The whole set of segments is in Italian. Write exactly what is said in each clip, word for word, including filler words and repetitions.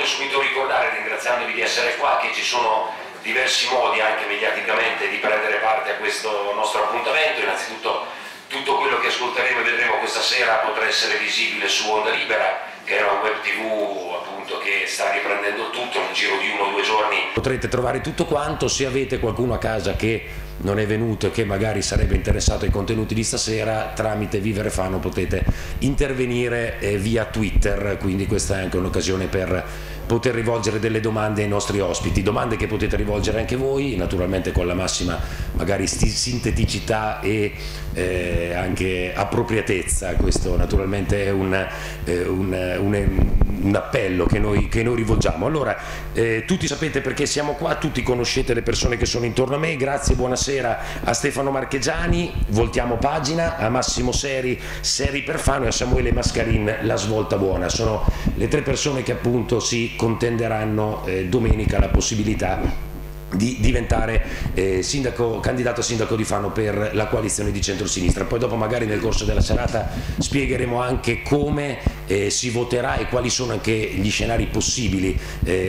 subito ricordare, ringraziandovi di essere qua, che ci sono diversi modi anche mediaticamente di prendere parte a questo nostro appuntamento. Innanzitutto tutto quello che ascolteremo e vedremo questa sera potrà essere visibile su Onda Libera, che è una web tv appunto che sta riprendendo tutto nel giro di uno o due giorni. Potrete trovare tutto quanto. Se avete qualcuno a casa che non è venuto e che magari sarebbe interessato ai contenuti di stasera, tramite Vivere Fano potete intervenire eh, via Twitter, quindi questa è anche un'occasione per poter rivolgere delle domande ai nostri ospiti, domande che potete rivolgere anche voi, naturalmente con la massima magari sinteticità e eh, anche appropriatezza. Questo naturalmente è un, eh, un, un, un appello che noi, che noi rivolgiamo. Allora, eh, tutti sapete perché siamo qua, tutti conoscete le persone che sono intorno a me. Grazie, buonasera a Stefano Marchegiani, voltiamo pagina, a Massimo Seri, Seri per Fano, e a Samuele Mascarin, La Svolta Buona. Sono le tre persone che appunto si contenderanno eh, domenica la possibilità di diventare eh, sindaco, candidato a sindaco di Fano per la coalizione di centrosinistra. Poi dopo magari nel corso della serata spiegheremo anche come eh, si voterà e quali sono anche gli scenari possibili,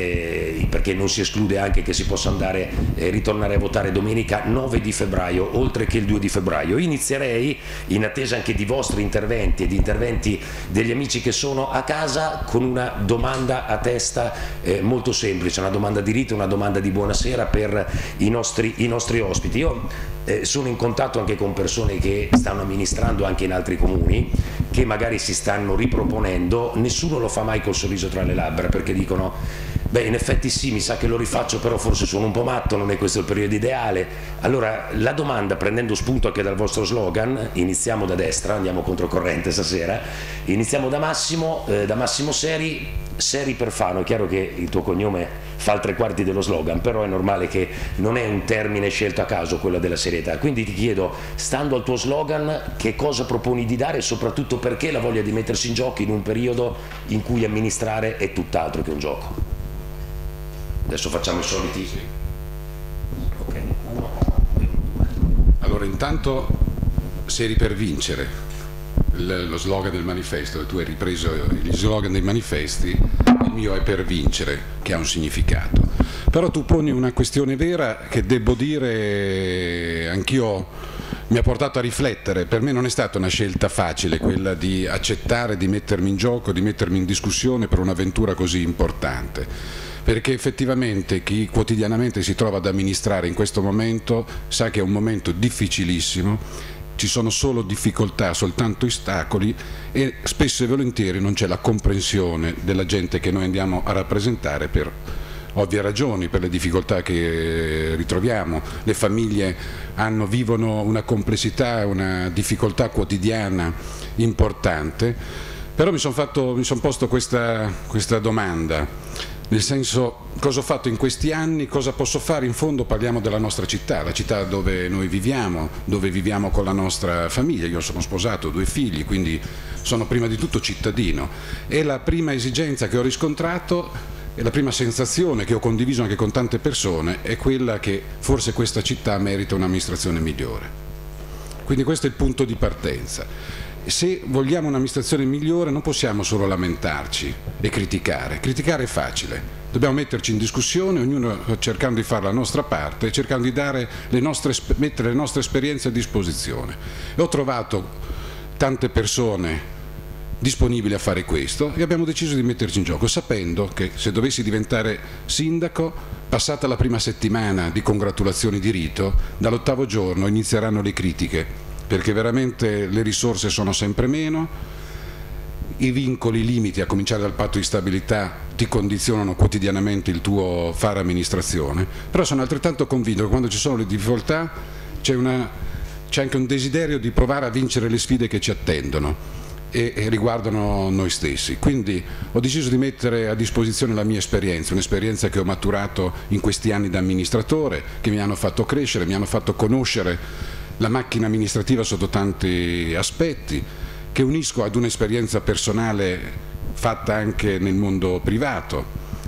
eh, perché non si esclude anche che si possa andare eh, ritornare a votare domenica nove di febbraio oltre che il due di febbraio. Inizierei, in attesa anche di vostri interventi e di interventi degli amici che sono a casa, con una domanda a testa eh, molto semplice, una domanda di rito, una domanda di buonasera per i nostri, i nostri ospiti. Io eh, sono in contatto anche con persone che stanno amministrando anche in altri comuni, che magari si stanno riproponendo. Nessuno lo fa mai col sorriso tra le labbra, perché dicono: beh, in effetti sì, mi sa che lo rifaccio, però forse sono un po' matto, non è questo il periodo ideale. Allora la domanda, prendendo spunto anche dal vostro slogan, iniziamo da destra, andiamo controcorrente stasera, iniziamo da Massimo, eh, da Massimo Seri. Seri per Fano, è chiaro che il tuo cognome fa il tre quarti dello slogan, però è normale che non è un termine scelto a caso quello della serietà, quindi ti chiedo, stando al tuo slogan, che cosa proponi di dare e soprattutto perché la voglia di mettersi in gioco in un periodo in cui amministrare è tutt'altro che un gioco. Adesso facciamo i soliti. Okay. Allora, intanto Seri per vincere, lo slogan del manifesto, tu hai ripreso gli slogan dei manifesti, il mio è per vincere, che ha un significato. Però tu poni una questione vera che, devo dire, anch'io mi ha portato a riflettere. Per me non è stata una scelta facile quella di accettare di mettermi in gioco, di mettermi in discussione per un'avventura così importante, perché effettivamente chi quotidianamente si trova ad amministrare in questo momento sa che è un momento difficilissimo. Ci sono solo difficoltà, soltanto ostacoli, e spesso e volentieri non c'è la comprensione della gente che noi andiamo a rappresentare per ovvie ragioni, per le difficoltà che ritroviamo. Le famiglie hanno, vivono una complessità, una difficoltà quotidiana importante, però mi sono fatto, mi sono posto questa, questa domanda. Nel senso, cosa ho fatto in questi anni, cosa posso fare? In fondo parliamo della nostra città, la città dove noi viviamo, dove viviamo con la nostra famiglia. Io sono sposato, ho due figli, quindi sono prima di tutto cittadino, e la prima esigenza che ho riscontrato e la prima sensazione che ho condiviso anche con tante persone è quella che forse questa città merita un'amministrazione migliore. Quindi questo è il punto di partenza. Se vogliamo un'amministrazione migliore non possiamo solo lamentarci e criticare. Criticare è facile, dobbiamo metterci in discussione, ognuno cercando di fare la nostra parte, cercando di dare le nostre, mettere le nostre esperienze a disposizione. E ho trovato tante persone disponibili a fare questo e abbiamo deciso di metterci in gioco, sapendo che se dovessi diventare sindaco, passata la prima settimana di congratulazioni di rito, dall'ottavo giorno inizieranno le critiche, perché veramente le risorse sono sempre meno, i vincoli, i limiti, a cominciare dal patto di stabilità, ti condizionano quotidianamente il tuo fare amministrazione. Però sono altrettanto convinto che quando ci sono le difficoltà c'è anche un desiderio di provare a vincere le sfide che ci attendono e, e riguardano noi stessi. Quindi ho deciso di mettere a disposizione la mia esperienza, un'esperienza che ho maturato in questi anni da amministratore, che mi hanno fatto crescere, mi hanno fatto conoscere la macchina amministrativa sotto tanti aspetti, che unisco ad un'esperienza personale fatta anche nel mondo privato,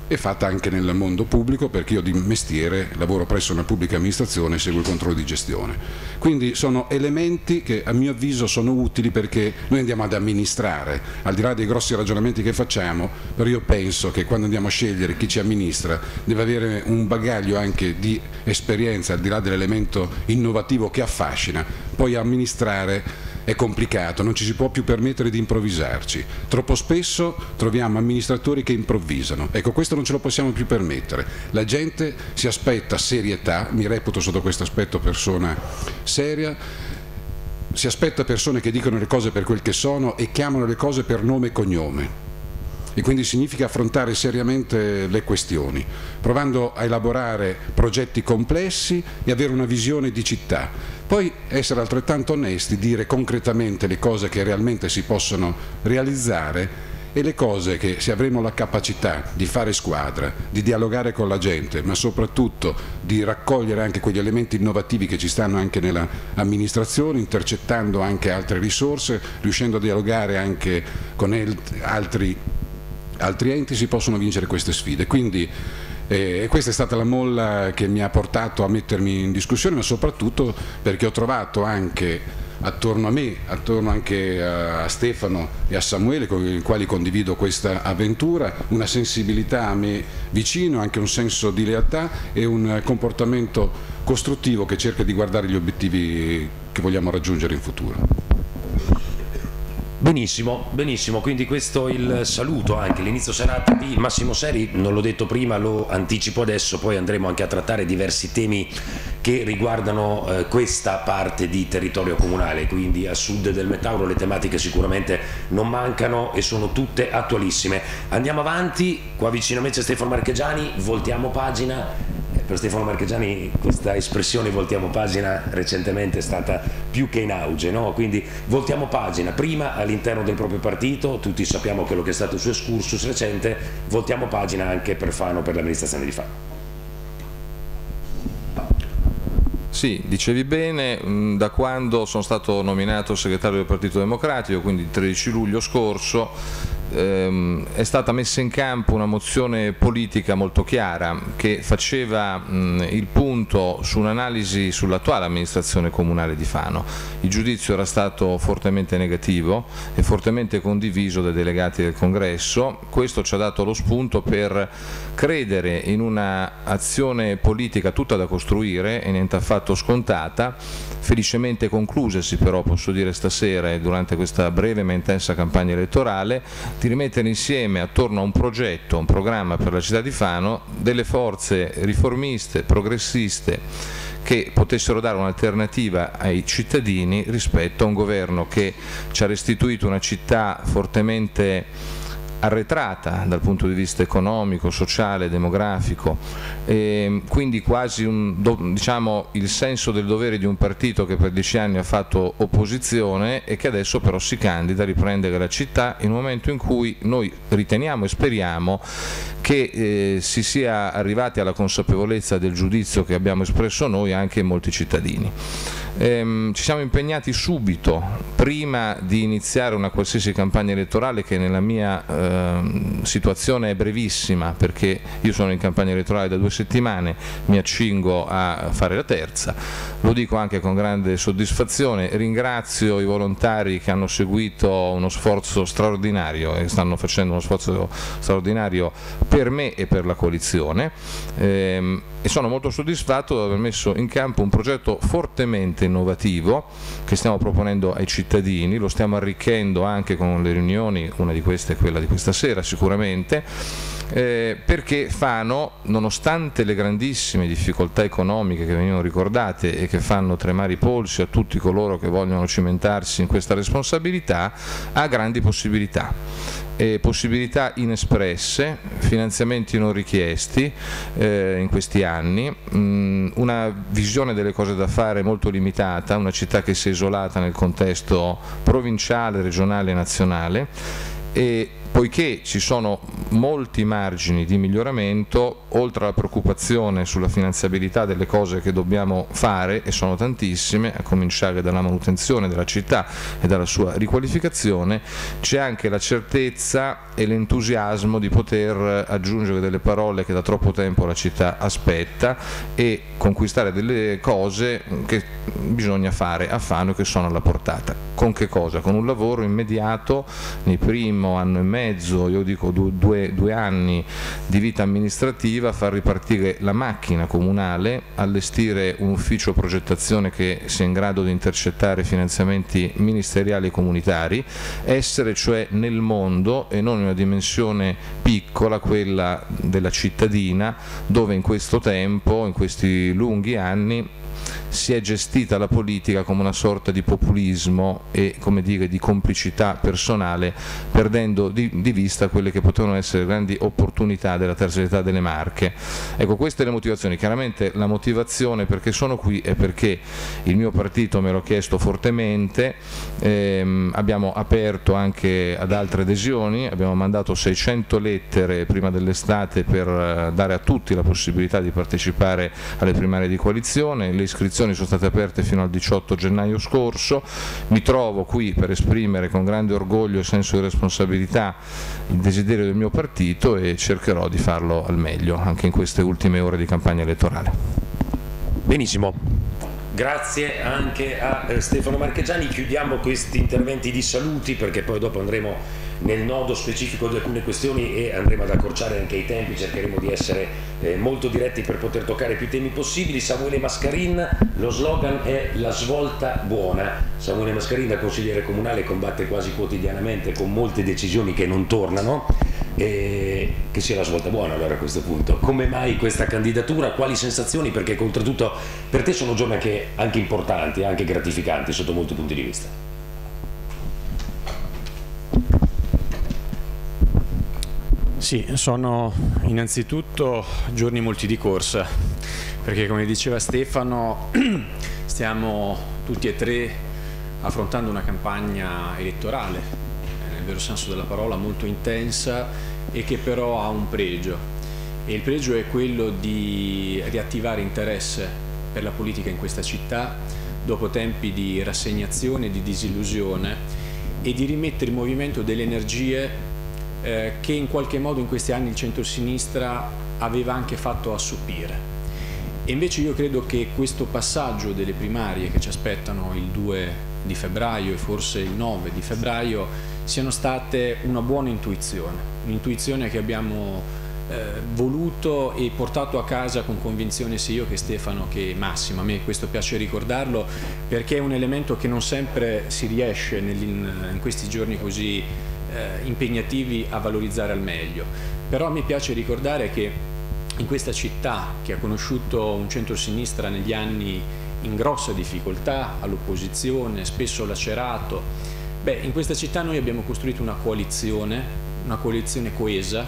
è fatta anche nel mondo pubblico, perché io di mestiere lavoro presso una pubblica amministrazione e seguo il controllo di gestione. Quindi sono elementi che a mio avviso sono utili, perché noi andiamo ad amministrare, al di là dei grossi ragionamenti che facciamo, però io penso che quando andiamo a scegliere chi ci amministra deve avere un bagaglio anche di esperienza, al di là dell'elemento innovativo che affascina. Poi amministrare è complicato, non ci si può più permettere di improvvisarci. Troppo spesso troviamo amministratori che improvvisano. Ecco, questo non ce lo possiamo più permettere. La gente si aspetta serietà, mi reputo sotto questo aspetto persona seria, si aspetta persone che dicono le cose per quel che sono e chiamano le cose per nome e cognome. E quindi significa affrontare seriamente le questioni, provando a elaborare progetti complessi e avere una visione di città. Poi essere altrettanto onesti, dire concretamente le cose che realmente si possono realizzare e le cose che, se avremo la capacità di fare squadra, di dialogare con la gente, ma soprattutto di raccogliere anche quegli elementi innovativi che ci stanno anche nella amministrazione, intercettando anche altre risorse, riuscendo a dialogare anche con altri altri enti, si possono vincere queste sfide. Quindi eh, questa è stata la molla che mi ha portato a mettermi in discussione, ma soprattutto perché ho trovato anche attorno a me, attorno anche a Stefano e a Samuele, con i quali condivido questa avventura, una sensibilità a me vicino, anche un senso di lealtà e un comportamento costruttivo che cerca di guardare gli obiettivi che vogliamo raggiungere in futuro. Benissimo, benissimo, quindi questo è il saluto, anche l'inizio serata di Massimo Seri. Non l'ho detto prima, lo anticipo adesso, poi andremo anche a trattare diversi temi che riguardano eh, questa parte di territorio comunale, quindi a sud del Metauro le tematiche sicuramente non mancano e sono tutte attualissime. Andiamo avanti, qua vicino a me c'è Stefano Marchegiani, voltiamo pagina. Per Stefano Marchegiani questa espressione voltiamo pagina recentemente è stata più che in auge, no? Quindi voltiamo pagina prima all'interno del proprio partito, tutti sappiamo quello che è stato il suo excursus recente, voltiamo pagina anche per Fano, per l'amministrazione di Fano. Sì, dicevi bene, da quando sono stato nominato segretario del Partito Democratico, quindi il tredici luglio scorso, ehm, è stata messa in campo una mozione politica molto chiara che faceva mh, il punto su un'analisi sull'attuale amministrazione comunale di Fano. Il giudizio era stato fortemente negativo e fortemente condiviso dai delegati del Congresso. Questo ci ha dato lo spunto per credere in una azione politica tutta da costruire e niente affatto scontata, felicemente conclusasi però, posso dire stasera e durante questa breve ma intensa campagna elettorale, di rimettere insieme attorno a un progetto, un programma per la città di Fano, delle forze riformiste, progressiste, che potessero dare un'alternativa ai cittadini rispetto a un governo che ci ha restituito una città fortemente arretrata dal punto di vista economico, sociale, demografico, e quindi quasi un, diciamo, il senso del dovere di un partito che per dieci anni ha fatto opposizione e che adesso però si candida a riprendere la città in un momento in cui noi riteniamo e speriamo che eh, si sia arrivati alla consapevolezza del giudizio che abbiamo espresso noi anche in molti cittadini. Ehm, ci siamo impegnati subito, prima di iniziare una qualsiasi campagna elettorale, che nella mia ehm, situazione è brevissima perché io sono in campagna elettorale da due settimane, mi accingo a fare la terza, lo dico anche con grande soddisfazione, ringrazio i volontari che hanno seguito uno sforzo straordinario e stanno facendo uno sforzo straordinario per me e per la coalizione, ehm, e sono molto soddisfatto di aver messo in campo un progetto fortemente innovativo che stiamo proponendo ai cittadini, lo stiamo arricchendo anche con le riunioni, una di queste è quella di questa sera sicuramente, eh, perché Fano, nonostante le grandissime difficoltà economiche che venivano ricordate e che fanno tremare i polsi a tutti coloro che vogliono cimentarsi in questa responsabilità, ha grandi possibilità. E possibilità inespresse, finanziamenti non richiesti eh, in questi anni, mh, una visione delle cose da fare molto limitata, una città che si è isolata nel contesto provinciale, regionale e nazionale, e poiché ci sono molti margini di miglioramento, oltre alla preoccupazione sulla finanziabilità delle cose che dobbiamo fare, e sono tantissime, a cominciare dalla manutenzione della città e dalla sua riqualificazione. C'è anche la certezza e l'entusiasmo di poter aggiungere delle parole che da troppo tempo la città aspetta e conquistare delle cose che bisogna fare a Fano, che sono alla portata. Con che cosa? Con un lavoro immediato, nel primo anno e mezzo, io dico due, due, due anni di vita amministrativa, far ripartire la macchina comunale, allestire un ufficio progettazione che sia in grado di intercettare finanziamenti ministeriali e comunitari, essere cioè nel mondo e non in una dimensione piccola, quella della cittadina, dove in questo tempo, in questi lunghi anni, si è gestita la politica come una sorta di populismo e, come dire, di complicità personale, perdendo di, di vista quelle che potevano essere grandi opportunità della terzietà delle Marche. Ecco, queste le motivazioni. Chiaramente la motivazione perché sono qui è perché il mio partito me l'ha chiesto fortemente, ehm, abbiamo aperto anche ad altre adesioni, abbiamo mandato seicento lettere prima dell'estate per dare a tutti la possibilità di partecipare alle primarie di coalizione. Le iscrizioni sono state aperte fino al diciotto gennaio scorso. Mi trovo qui per esprimere con grande orgoglio e senso di responsabilità il desiderio del mio partito e cercherò di farlo al meglio anche in queste ultime ore di campagna elettorale. Benissimo, grazie anche a eh, Stefano Marchegiani. Chiudiamo questi interventi di saluti perché poi dopo andremo nel nodo specifico di alcune questioni e andremo ad accorciare anche i tempi, cercheremo di essere eh, molto diretti per poter toccare più temi possibili. Samuele Mascarin, lo slogan è la svolta buona. Samuele Mascarin, da consigliere comunale, combatte quasi quotidianamente con molte decisioni che non tornano, e che sia la svolta buona. Allora, a questo punto, come mai questa candidatura? Quali sensazioni? Perché oltretutto per te sono giorni anche, anche importanti, anche gratificanti sotto molti punti di vista. Sì, sono innanzitutto giorni molti di corsa, perché come diceva Stefano stiamo tutti e tre affrontando una campagna elettorale, nel vero senso della parola, molto intensa e che però ha un pregio, e il pregio è quello di riattivare interesse per la politica in questa città dopo tempi di rassegnazione, di disillusione, e di rimettere in movimento delle energie Eh, che in qualche modo in questi anni il centro-sinistra aveva anche fatto assopire. E invece io credo che questo passaggio delle primarie che ci aspettano il due di febbraio e forse il nove di febbraio siano state una buona intuizione, un'intuizione che abbiamo eh, voluto e portato a casa con convinzione sia io che Stefano che Massimo. A me questo piace ricordarlo perché è un elemento che non sempre si riesce in, in questi giorni così Eh, impegnativi a valorizzare al meglio. Però a me piace ricordare che in questa città, che ha conosciuto un centro-sinistra negli anni in grossa difficoltà, all'opposizione, spesso lacerato, beh, in questa città noi abbiamo costruito una coalizione, una coalizione coesa,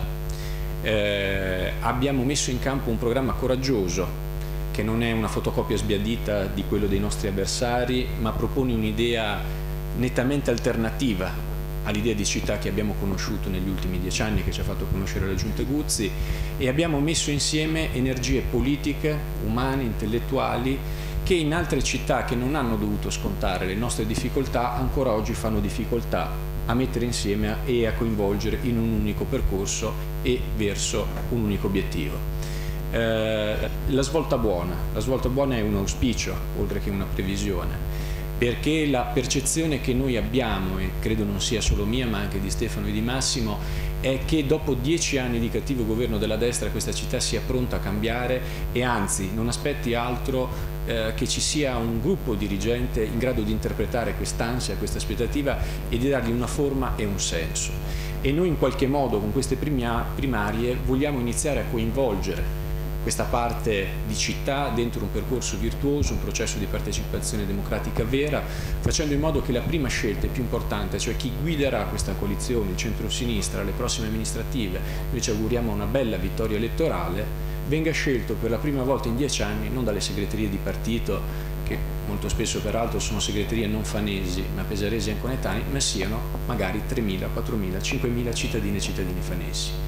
eh, abbiamo messo in campo un programma coraggioso che non è una fotocopia sbiadita di quello dei nostri avversari, ma propone un'idea nettamente alternativa all'idea di città che abbiamo conosciuto negli ultimi dieci anni, che ci ha fatto conoscere la Giunta Guzzi, e abbiamo messo insieme energie politiche, umane, intellettuali, che in altre città che non hanno dovuto scontare le nostre difficoltà ancora oggi fanno difficoltà a mettere insieme e a coinvolgere in un unico percorso e verso un unico obiettivo. Eh, la svolta buona, la svolta buona è un auspicio oltre che una previsione, perché la percezione che noi abbiamo, e credo non sia solo mia ma anche di Stefano e di Massimo, è che dopo dieci anni di cattivo governo della destra questa città sia pronta a cambiare e anzi non aspetti altro eh, che ci sia un gruppo dirigente in grado di interpretare quest'ansia, questa aspettativa e di dargli una forma e un senso. E noi in qualche modo con queste primarie vogliamo iniziare a coinvolgere questa parte di città dentro un percorso virtuoso, un processo di partecipazione democratica vera, facendo in modo che la prima scelta è più importante, cioè chi guiderà questa coalizione, il centro-sinistra, alle prossime amministrative, noi ci auguriamo una bella vittoria elettorale, venga scelto per la prima volta in dieci anni non dalle segreterie di partito, che molto spesso peraltro sono segreterie non fanesi ma pesaresi e anconetani, ma siano magari tremila, quattromila, cinquemila cittadine e cittadini fanesi.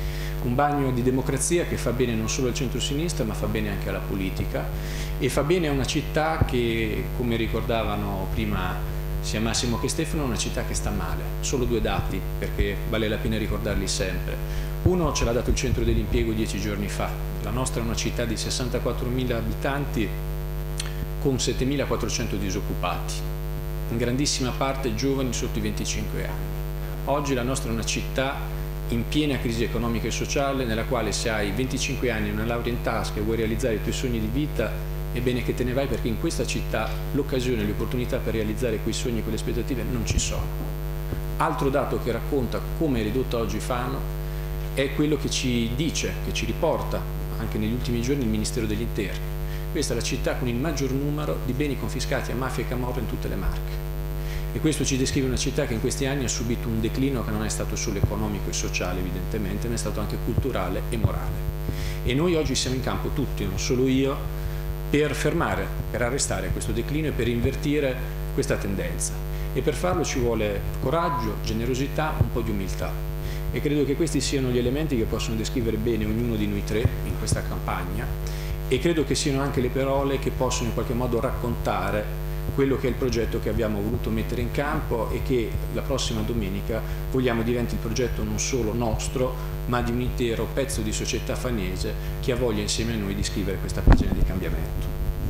un bagno di democrazia che fa bene non solo al centro-sinistra ma fa bene anche alla politica e fa bene a una città che, come ricordavano prima sia Massimo che Stefano, è una città che sta male. Solo due dati perché vale la pena ricordarli sempre. Uno ce l'ha dato il centro dell'impiego dieci giorni fa. La nostra è una città di sessantaquattromila abitanti con settemilaquattrocento disoccupati, in grandissima parte giovani sotto i venticinque anni. Oggi la nostra è una città in piena crisi economica e sociale, nella quale se hai venticinque anni, una laurea in tasca e vuoi realizzare i tuoi sogni di vita, è bene che te ne vai, perché in questa città l'occasione, le opportunità per realizzare quei sogni e quelle aspettative non ci sono. Altro dato che racconta come è ridotta oggi Fano è quello che ci dice, che ci riporta anche negli ultimi giorni il Ministero degli Interni. Questa è la città con il maggior numero di beni confiscati a mafia e camorra in tutte le Marche. E questo ci descrive una città che in questi anni ha subito un declino che non è stato solo economico e sociale evidentemente, ma è stato anche culturale e morale. E noi oggi siamo in campo tutti, non solo io, per fermare, per arrestare questo declino e per invertire questa tendenza. E per farlo ci vuole coraggio, generosità, un po' di umiltà. E credo che questi siano gli elementi che possono descrivere bene ognuno di noi tre in questa campagna, e credo che siano anche le parole che possono in qualche modo raccontare quello che è il progetto che abbiamo voluto mettere in campo e che la prossima domenica vogliamo diventi il progetto non solo nostro, ma di un intero pezzo di società fanese che ha voglia insieme a noi di scrivere questa pagina di cambiamento.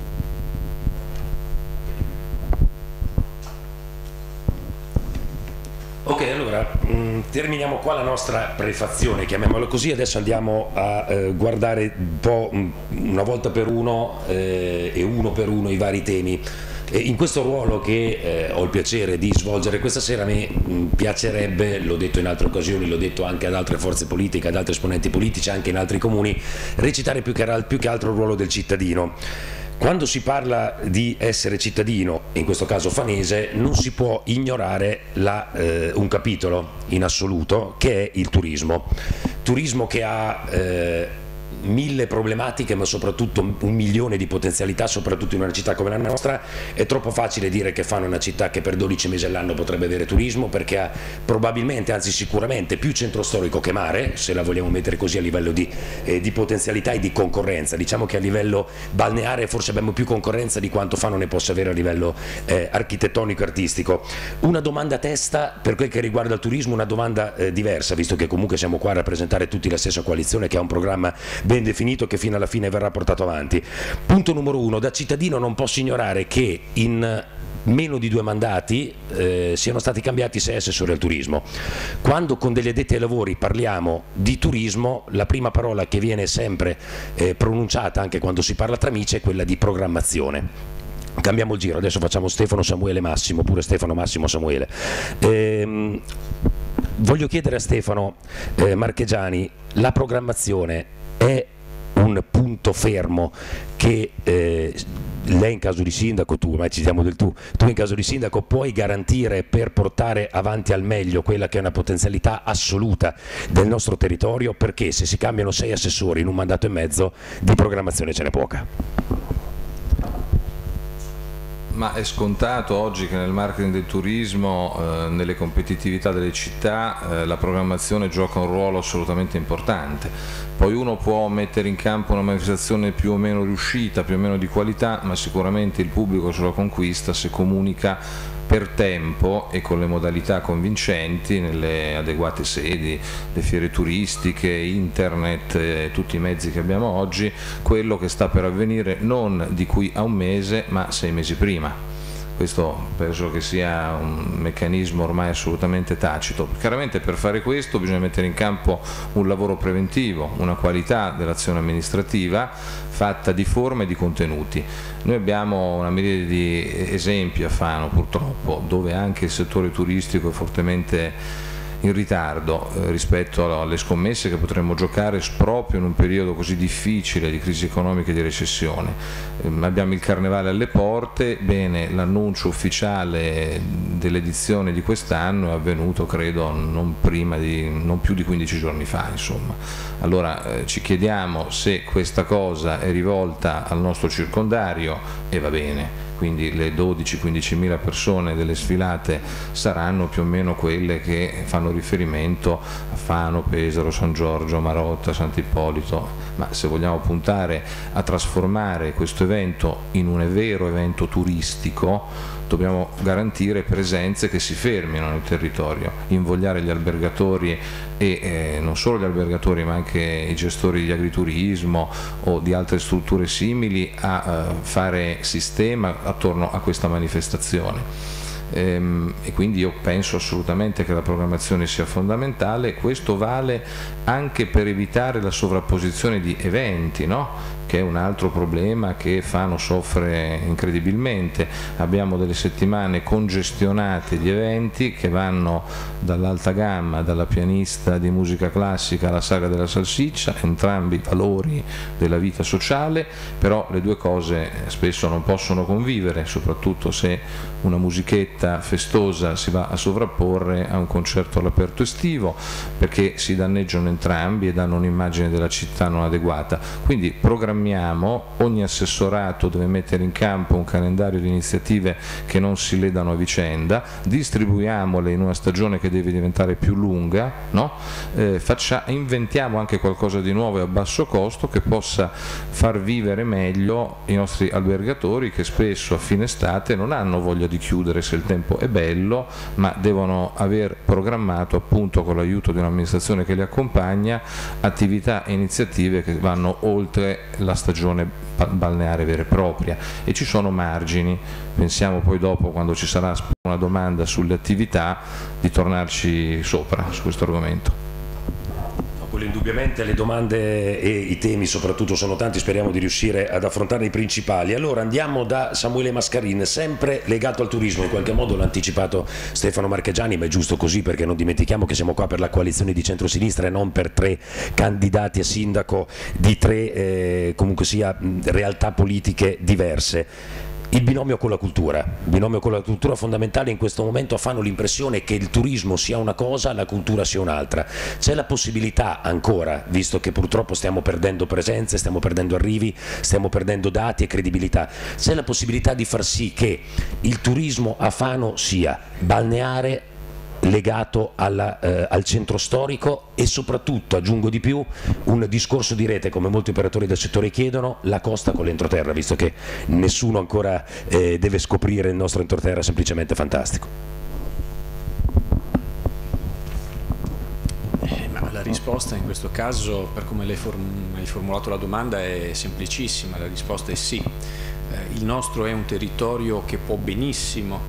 Ok, allora mh, terminiamo qua la nostra prefazione, chiamiamola così. Adesso andiamo a eh, guardare un po' mh, una volta per uno eh, e uno per uno i vari temi. E in questo ruolo che eh, ho il piacere di svolgere questa sera, a me mh, piacerebbe, l'ho detto in altre occasioni, l'ho detto anche ad altre forze politiche, ad altri esponenti politici, anche in altri comuni, recitare più che, più che altro il ruolo del cittadino. Quando si parla di essere cittadino, in questo caso fanese, non si può ignorare la, eh, un capitolo in assoluto, che è il turismo. Turismo che ha eh, mille problematiche, ma soprattutto un milione di potenzialità, soprattutto in una città come la nostra. È troppo facile dire che Fano è una città che per dodici mesi all'anno potrebbe avere turismo, perché ha probabilmente, anzi sicuramente, più centro storico che mare, se la vogliamo mettere così a livello di, eh, di potenzialità e di concorrenza. Diciamo che a livello balneare forse abbiamo più concorrenza di quanto Fano ne possa avere a livello eh, architettonico e artistico. Una domanda a testa per quel che riguarda il turismo, una domanda eh, diversa, visto che comunque siamo qua a rappresentare tutti la stessa coalizione che ha un programma ben definito che fino alla fine verrà portato avanti. Punto numero uno: da cittadino non posso ignorare che in meno di due mandati eh, siano stati cambiati sei assessori al turismo. Quando con degli addetti ai lavori parliamo di turismo, la prima parola che viene sempre eh, pronunciata anche quando si parla tra amici è quella di programmazione. Cambiamo il giro, adesso facciamo Stefano, Samuele, Massimo, oppure Stefano, Massimo, Samuele. Ehm, voglio chiedere a Stefano eh, Marchegiani, la programmazione è un punto fermo che eh, lei in caso di sindaco, tu, ma ci siamo del tu, tu in caso di sindaco puoi garantire per portare avanti al meglio quella che è una potenzialità assoluta del nostro territorio, perché se si cambiano sei assessori in un mandato e mezzo di programmazione ce n'è poca. Ma è scontato oggi che nel marketing del turismo, eh, nelle competitività delle città, eh, la programmazione gioca un ruolo assolutamente importante. Poi uno può mettere in campo una manifestazione più o meno riuscita, più o meno di qualità, ma sicuramente il pubblico se lo conquista se comunica per tempo e con le modalità convincenti nelle adeguate sedi, le fiere turistiche, internet, eh, tutti i mezzi che abbiamo oggi, quello che sta per avvenire non di qui a un mese ma sei mesi prima. Questo penso che sia un meccanismo ormai assolutamente tacito. Chiaramente per fare questo bisogna mettere in campo un lavoro preventivo, una qualità dell'azione amministrativa fatta di forme e di contenuti. Noi abbiamo una miriade di esempi a Fano purtroppo, dove anche il settore turistico è fortemente in ritardo eh, rispetto alle scommesse che potremmo giocare proprio in un periodo così difficile di crisi economica e di recessione. Eh, abbiamo il Carnevale alle porte, bene, l'annuncio ufficiale dell'edizione di quest'anno è avvenuto credo non, prima di, non più di quindici giorni fa, insomma. Allora eh, ci chiediamo se questa cosa è rivolta al nostro circondario, e va bene, quindi le dodici quindicimila persone delle sfilate saranno più o meno quelle che fanno riferimento a Fano, Pesaro, San Giorgio, Marotta, Sant'Ippolito, ma se vogliamo puntare a trasformare questo evento in un vero evento turistico dobbiamo garantire presenze che si fermino nel territorio, invogliare gli albergatori e eh, non solo gli albergatori ma anche i gestori di agriturismo o di altre strutture simili a eh, fare sistema attorno a questa manifestazione. Ehm, e quindi io penso assolutamente che la programmazione sia fondamentale. Questo vale anche per evitare la sovrapposizione di eventi, no? Che è un altro problema che Fano soffre incredibilmente. Abbiamo delle settimane congestionate di eventi che vanno dall'alta gamma, dalla pianista di musica classica alla saga della salsiccia, entrambi valori della vita sociale, però le due cose spesso non possono convivere, soprattutto se una musichetta festosa si va a sovrapporre a un concerto all'aperto estivo, perché si danneggiano entrambi e danno un'immagine della città non adeguata. Quindi programmiamo, ogni assessorato deve mettere in campo un calendario di iniziative che non si ledano a vicenda, distribuiamole in una stagione che deve diventare più lunga, no? eh, faccia, inventiamo anche qualcosa di nuovo e a basso costo che possa far vivere meglio i nostri albergatori, che spesso a fine estate non hanno voglia di chiudere se il tempo è bello, ma devono aver programmato, appunto con l'aiuto di un'amministrazione che li accompagna, attività e iniziative che vanno oltre la stagione balneare vera e propria, e ci sono margini. Pensiamo poi dopo, quando ci sarà una domanda sulle attività, di tornarci sopra su questo argomento. Quello indubbiamente, le domande e i temi soprattutto sono tanti, speriamo di riuscire ad affrontare i principali. Allora andiamo da Samuele Mascarin, sempre legato al turismo, in qualche modo l'ha anticipato Stefano Marchegiani, ma è giusto così, perché non dimentichiamo che siamo qua per la coalizione di centrosinistra e non per tre candidati a sindaco di tre eh, comunque sia realtà politiche diverse. Il binomio con la cultura, il binomio con la cultura fondamentale in questo momento. Fanno l'impressione che il turismo sia una cosa, la cultura sia un'altra. C'è la possibilità ancora, visto che purtroppo stiamo perdendo presenze, stiamo perdendo arrivi, stiamo perdendo dati e credibilità, c'è la possibilità di far sì che il turismo a Fano sia balneare, legato alla, eh, al centro storico, e soprattutto, aggiungo di più, un discorso di rete, come molti operatori del settore chiedono, la costa con l'entroterra, visto che nessuno ancora eh, deve scoprire il nostro entroterra semplicemente fantastico. Eh, ma la risposta in questo caso, per come lei form- hai formulato la domanda, è semplicissima. La risposta è sì. Eh, il nostro è un territorio che può benissimo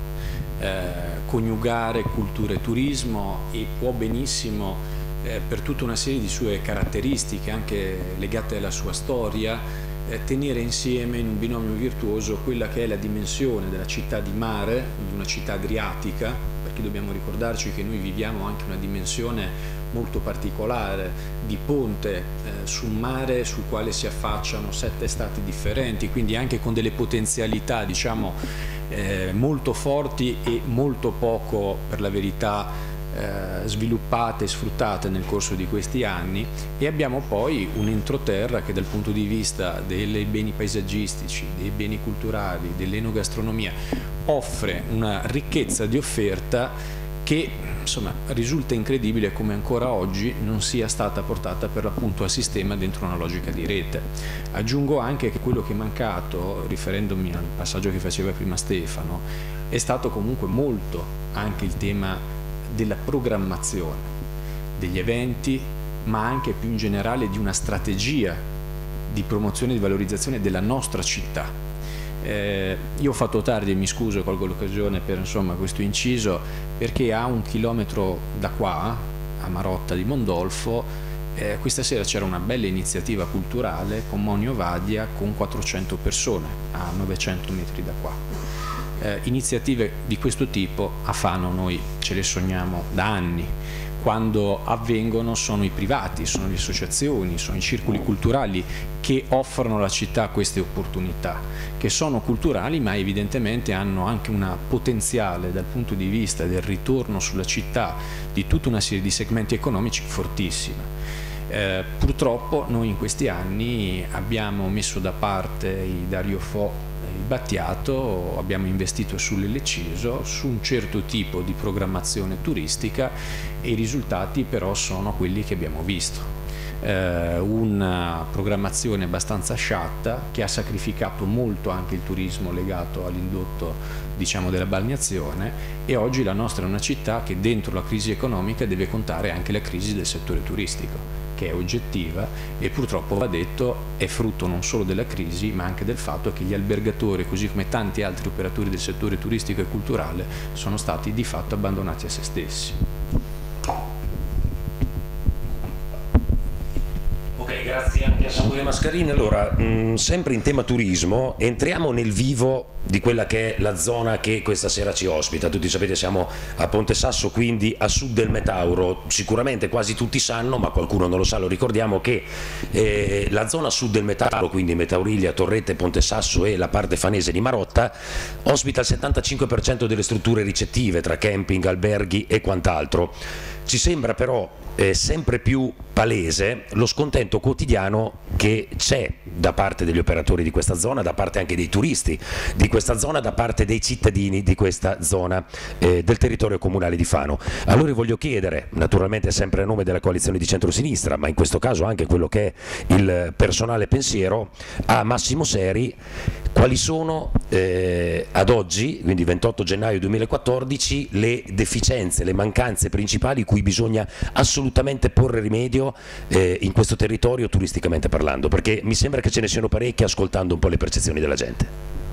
Eh, coniugare cultura e turismo, e può benissimo, eh, per tutta una serie di sue caratteristiche anche legate alla sua storia, eh, tenere insieme in un binomio virtuoso quella che è la dimensione della città di mare, di una città adriatica, perché dobbiamo ricordarci che noi viviamo anche una dimensione molto particolare di ponte eh, su un mare sul quale si affacciano sette stati differenti, quindi anche con delle potenzialità, diciamo, Eh, molto forti e molto poco, per la verità, eh, sviluppate e sfruttate nel corso di questi anni. E abbiamo poi un entroterra che, dal punto di vista dei beni paesaggistici, dei beni culturali, dell'enogastronomia, offre una ricchezza di offerta che, insomma, risulta incredibile come ancora oggi non sia stata portata per l'appunto a sistema dentro una logica di rete. Aggiungo anche che quello che è mancato, riferendomi al passaggio che faceva prima Stefano, è stato comunque molto anche il tema della programmazione degli eventi, ma anche più in generale di una strategia di promozione e di valorizzazione della nostra città. Eh, io ho fatto tardi e mi scuso, colgo l'occasione per, insomma, questo inciso, perché a un chilometro da qua, a Marotta di Mondolfo, eh, questa sera c'era una bella iniziativa culturale con Monio Vadia, con quattrocento persone a novecento metri da qua. Eh, iniziative di questo tipo a Fano noi ce le sogniamo da anni. Quando avvengono sono i privati, sono le associazioni, sono i circoli culturali che offrono alla città queste opportunità, che sono culturali ma evidentemente hanno anche una potenziale dal punto di vista del ritorno sulla città di tutta una serie di segmenti economici fortissima. Eh, purtroppo noi in questi anni abbiamo messo da parte i Dario Fo, Battiato abbiamo investito sull'Eleciso, su un certo tipo di programmazione turistica, e i risultati però sono quelli che abbiamo visto. Eh, una programmazione abbastanza sciatta che ha sacrificato molto anche il turismo legato all'indotto, diciamo, della balneazione, e oggi la nostra è una città che dentro la crisi economica deve contare anche la crisi del settore turistico, che è oggettiva e purtroppo, va detto, è frutto non solo della crisi ma anche del fatto che gli albergatori, così come tanti altri operatori del settore turistico e culturale, sono stati di fatto abbandonati a se stessi. Grazie anche a Samuele Mascarini. Allora, mh, sempre in tema turismo, entriamo nel vivo di quella che è la zona che questa sera ci ospita. Tutti sapete, siamo a Ponte Sasso, quindi a sud del Metauro. Sicuramente quasi tutti sanno, ma qualcuno non lo sa, lo ricordiamo, che eh, la zona sud del Metauro, quindi Metauriglia, Torrette, Ponte Sasso e la parte fanese di Marotta, ospita il settantacinque per cento delle strutture ricettive, tra camping, alberghi e quant'altro. Ci sembra però eh, sempre più palese lo scontento quotidiano che c'è da parte degli operatori di questa zona, da parte anche dei turisti di questa zona, da parte dei cittadini di questa zona eh, del territorio comunale di Fano. Allora voglio chiedere, naturalmente sempre a nome della coalizione di centrosinistra, ma in questo caso anche quello che è il personale pensiero, a Massimo Seri, quali sono eh, ad oggi, quindi ventotto gennaio duemilaquattordici, le deficienze, le mancanze principali cui bisogna assolutamente porre rimedio eh, in questo territorio turisticamente parlando, perché mi sembra che ce ne siano parecchie ascoltando un po' le percezioni della gente.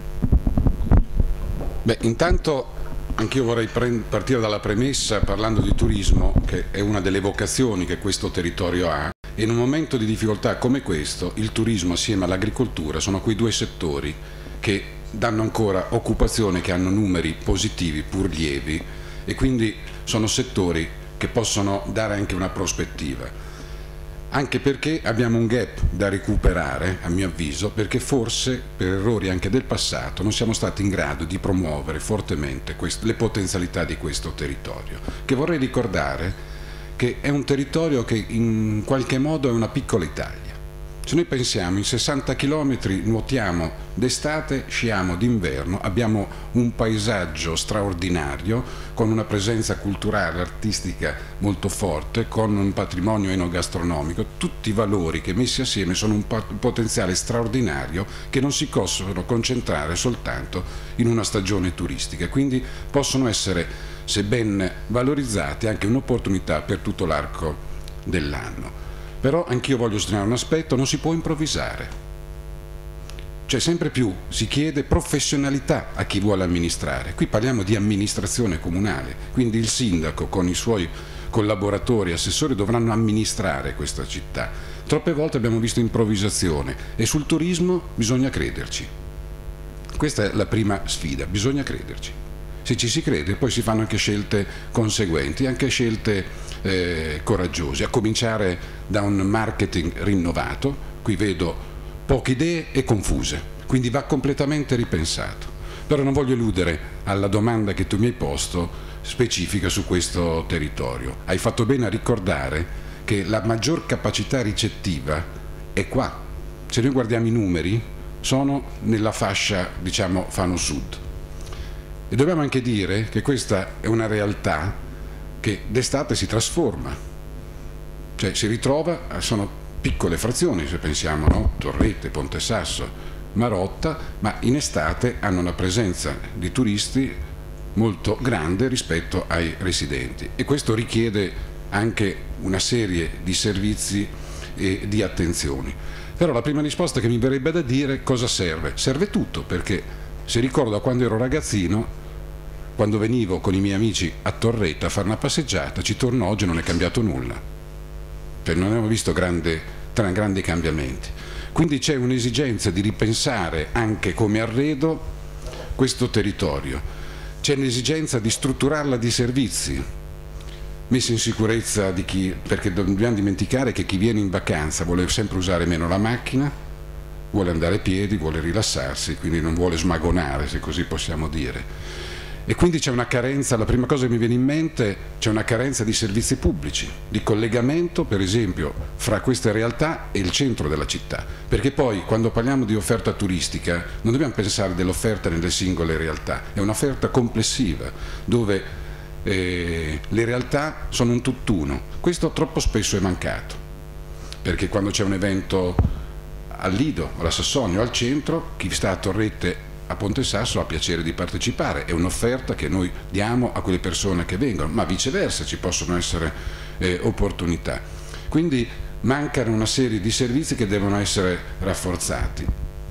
Beh, intanto anch'io vorrei partire dalla premessa parlando di turismo, che è una delle vocazioni che questo territorio ha, e in un momento di difficoltà come questo il turismo assieme all'agricoltura sono quei due settori che danno ancora occupazione, che hanno numeri positivi pur lievi, e quindi sono settori che possono dare anche una prospettiva, anche perché abbiamo un gap da recuperare, a mio avviso, perché forse per errori anche del passato non siamo stati in grado di promuovere fortemente quest- le potenzialità di questo territorio, che vorrei ricordare che è un territorio che in qualche modo è una piccola Italia. Se noi pensiamo, in sessanta chilometri nuotiamo d'estate, sciamo d'inverno, abbiamo un paesaggio straordinario con una presenza culturale, artistica molto forte, con un patrimonio enogastronomico, tutti i valori che messi assieme sono un potenziale straordinario che non si possono concentrare soltanto in una stagione turistica, quindi possono essere, se ben valorizzati, anche un'opportunità per tutto l'arco dell'anno. Però anch'io voglio sottolineare un aspetto: non si può improvvisare, cioè sempre più si chiede professionalità a chi vuole amministrare. Qui parliamo di amministrazione comunale, quindi il sindaco con i suoi collaboratori, assessori dovranno amministrare questa città. Troppe volte abbiamo visto improvvisazione, e sul turismo bisogna crederci. Questa è la prima sfida, bisogna crederci. Se ci si crede poi si fanno anche scelte conseguenti, anche scelte eh, coraggiose, a cominciare da un marketing rinnovato. Qui vedo poche idee e confuse, quindi va completamente ripensato. Però non voglio eludere alla domanda che tu mi hai posto specifica su questo territorio. Hai fatto bene a ricordare che la maggior capacità ricettiva è qua. Se noi guardiamo i numeri, sono nella fascia, diciamo, Fano Sud. E dobbiamo anche dire che questa è una realtà che d'estate si trasforma, cioè si ritrova, sono piccole frazioni, se pensiamo, no? Torrette, Ponte Sasso, Marotta, ma in estate hanno una presenza di turisti molto grande rispetto ai residenti, e questo richiede anche una serie di servizi e di attenzioni. Però la prima risposta che mi verrebbe da dire: cosa serve? Serve tutto, perché se ricordo quando ero ragazzino, quando venivo con i miei amici a Torretta a fare una passeggiata, ci torno oggi e non è cambiato nulla, cioè non abbiamo visto grande, tra grandi cambiamenti. Quindi c'è un'esigenza di ripensare anche come arredo questo territorio, c'è l'esigenza di strutturarla di servizi, messa in sicurezza di chi, perché dobbiamo dimenticare che chi viene in vacanza vuole sempre usare meno la macchina, vuole andare a piedi, vuole rilassarsi, quindi non vuole smagonare, se così possiamo dire. E quindi c'è una carenza, la prima cosa che mi viene in mente, c'è una carenza di servizi pubblici, di collegamento per esempio fra queste realtà e il centro della città, perché poi quando parliamo di offerta turistica non dobbiamo pensare dell'offerta nelle singole realtà, è un'offerta complessiva dove eh, le realtà sono un tutt'uno. Questo troppo spesso è mancato, perché quando c'è un evento al Lido, alla Sassonia o al centro, chi sta a Torrette a Ponte Sasso ha piacere di partecipare, è un'offerta che noi diamo a quelle persone che vengono, ma viceversa ci possono essere eh, opportunità. Quindi mancano una serie di servizi che devono essere rafforzati,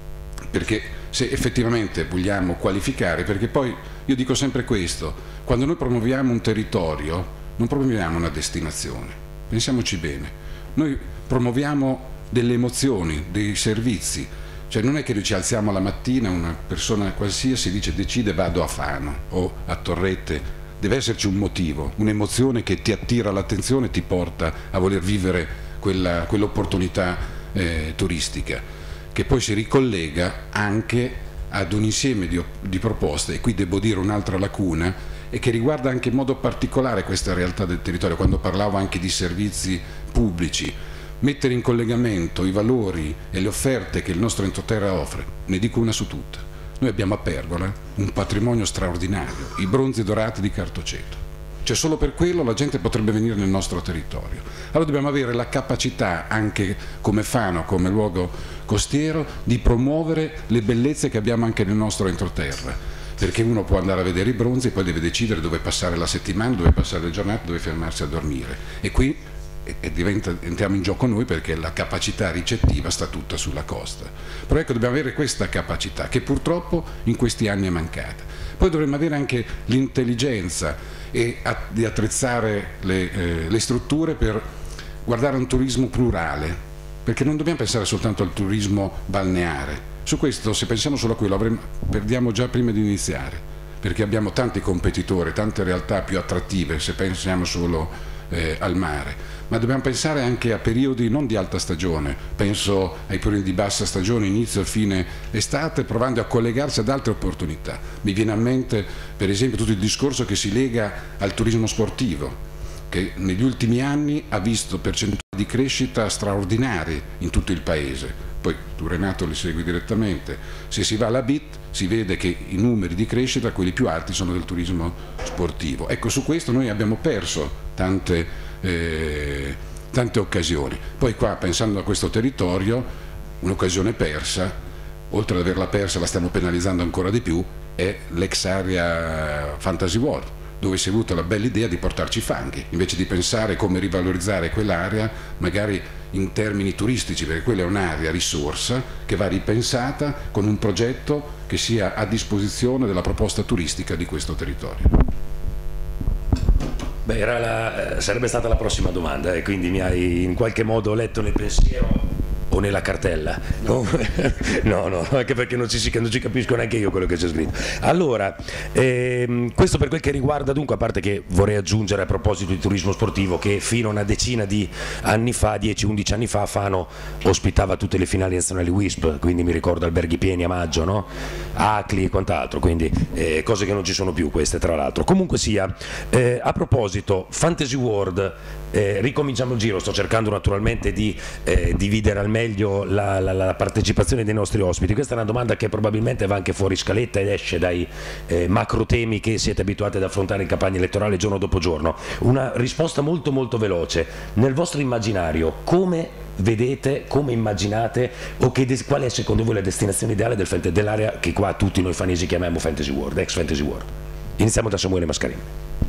perché se effettivamente vogliamo qualificare, perché poi io dico sempre questo, quando noi promuoviamo un territorio non promuoviamo una destinazione, pensiamoci bene, noi promuoviamo delle emozioni, dei servizi. Cioè non è che noi ci alziamo la mattina, una persona qualsiasi dice decide vado a Fano o a Torrette, deve esserci un motivo, un'emozione che ti attira l'attenzione e ti porta a voler vivere quella, quell'opportunità eh, turistica, che poi si ricollega anche ad un insieme di, di proposte, e qui devo dire un'altra lacuna, e che riguarda anche in modo particolare questa realtà del territorio, quando parlavo anche di servizi pubblici. Mettere in collegamento i valori e le offerte che il nostro entroterra offre. Ne dico una su tutte. Noi abbiamo a Pergola un patrimonio straordinario, i bronzi dorati di Cartoceto. Cioè solo per quello la gente potrebbe venire nel nostro territorio. Allora dobbiamo avere la capacità, anche come Fano, come luogo costiero, di promuovere le bellezze che abbiamo anche nel nostro entroterra. Perché uno può andare a vedere i bronzi e poi deve decidere dove passare la settimana, dove passare le giornate, dove fermarsi a dormire. E qui e diventa, entriamo in gioco noi, perché la capacità ricettiva sta tutta sulla costa. Però ecco, dobbiamo avere questa capacità che purtroppo in questi anni è mancata. Poi dovremmo avere anche l'intelligenza e a, di attrezzare le, eh, le strutture per guardare a un turismo plurale, perché non dobbiamo pensare soltanto al turismo balneare. Su questo, se pensiamo solo a quello, avremo, perdiamo già prima di iniziare, perché abbiamo tanti competitori, tante realtà più attrattive se pensiamo solo eh, al mare. Ma dobbiamo pensare anche a periodi non di alta stagione, penso ai periodi di bassa stagione, inizio e fine estate, provando a collegarsi ad altre opportunità. Mi viene a mente per esempio tutto il discorso che si lega al turismo sportivo, che negli ultimi anni ha visto percentuali di crescita straordinarie in tutto il paese. Poi tu Renato li segui direttamente, se si va alla B I T si vede che i numeri di crescita, quelli più alti, sono del turismo sportivo. Ecco, su questo noi abbiamo perso tante Eh, tante occasioni. Poi qua, pensando a questo territorio, un'occasione persa, oltre ad averla persa la stiamo penalizzando ancora di più, è l'ex area Fantasy World, dove si è avuta la bella idea di portarci fanghi, invece di pensare come rivalorizzare quell'area magari in termini turistici, perché quella è un'area risorsa che va ripensata con un progetto che sia a disposizione della proposta turistica di questo territorio. Beh, era la, sarebbe stata la prossima domanda, e quindi mi hai in qualche modo letto nel pensiero o nella cartella? No, no, no, anche perché non ci, non ci capisco neanche io quello che c'è scritto. Allora, ehm, questo per quel che riguarda, dunque, a parte che vorrei aggiungere a proposito di turismo sportivo che fino a una decina di anni fa, dieci undici anni fa, Fano ospitava tutte le finali nazionali W I S P, quindi mi ricordo alberghi pieni a maggio, no? Acli e quant'altro, quindi eh, cose che non ci sono più queste, tra l'altro. Comunque sia, eh, a proposito, Fantasy World, eh, ricominciamo il giro, sto cercando naturalmente di eh, dividere al meglio la, la, la partecipazione dei nostri ospiti. Questa è una domanda che probabilmente va anche fuori scaletta ed esce dai eh, macro temi che siete abituati ad affrontare in campagna elettorale giorno dopo giorno. Una risposta molto molto veloce: nel vostro immaginario come vedete, come immaginate, o che qual è secondo voi la destinazione ideale del, dell'area che qua tutti noi fanesi chiamiamo Fantasy World, ex Fantasy World? Iniziamo da Samuele Mascarini.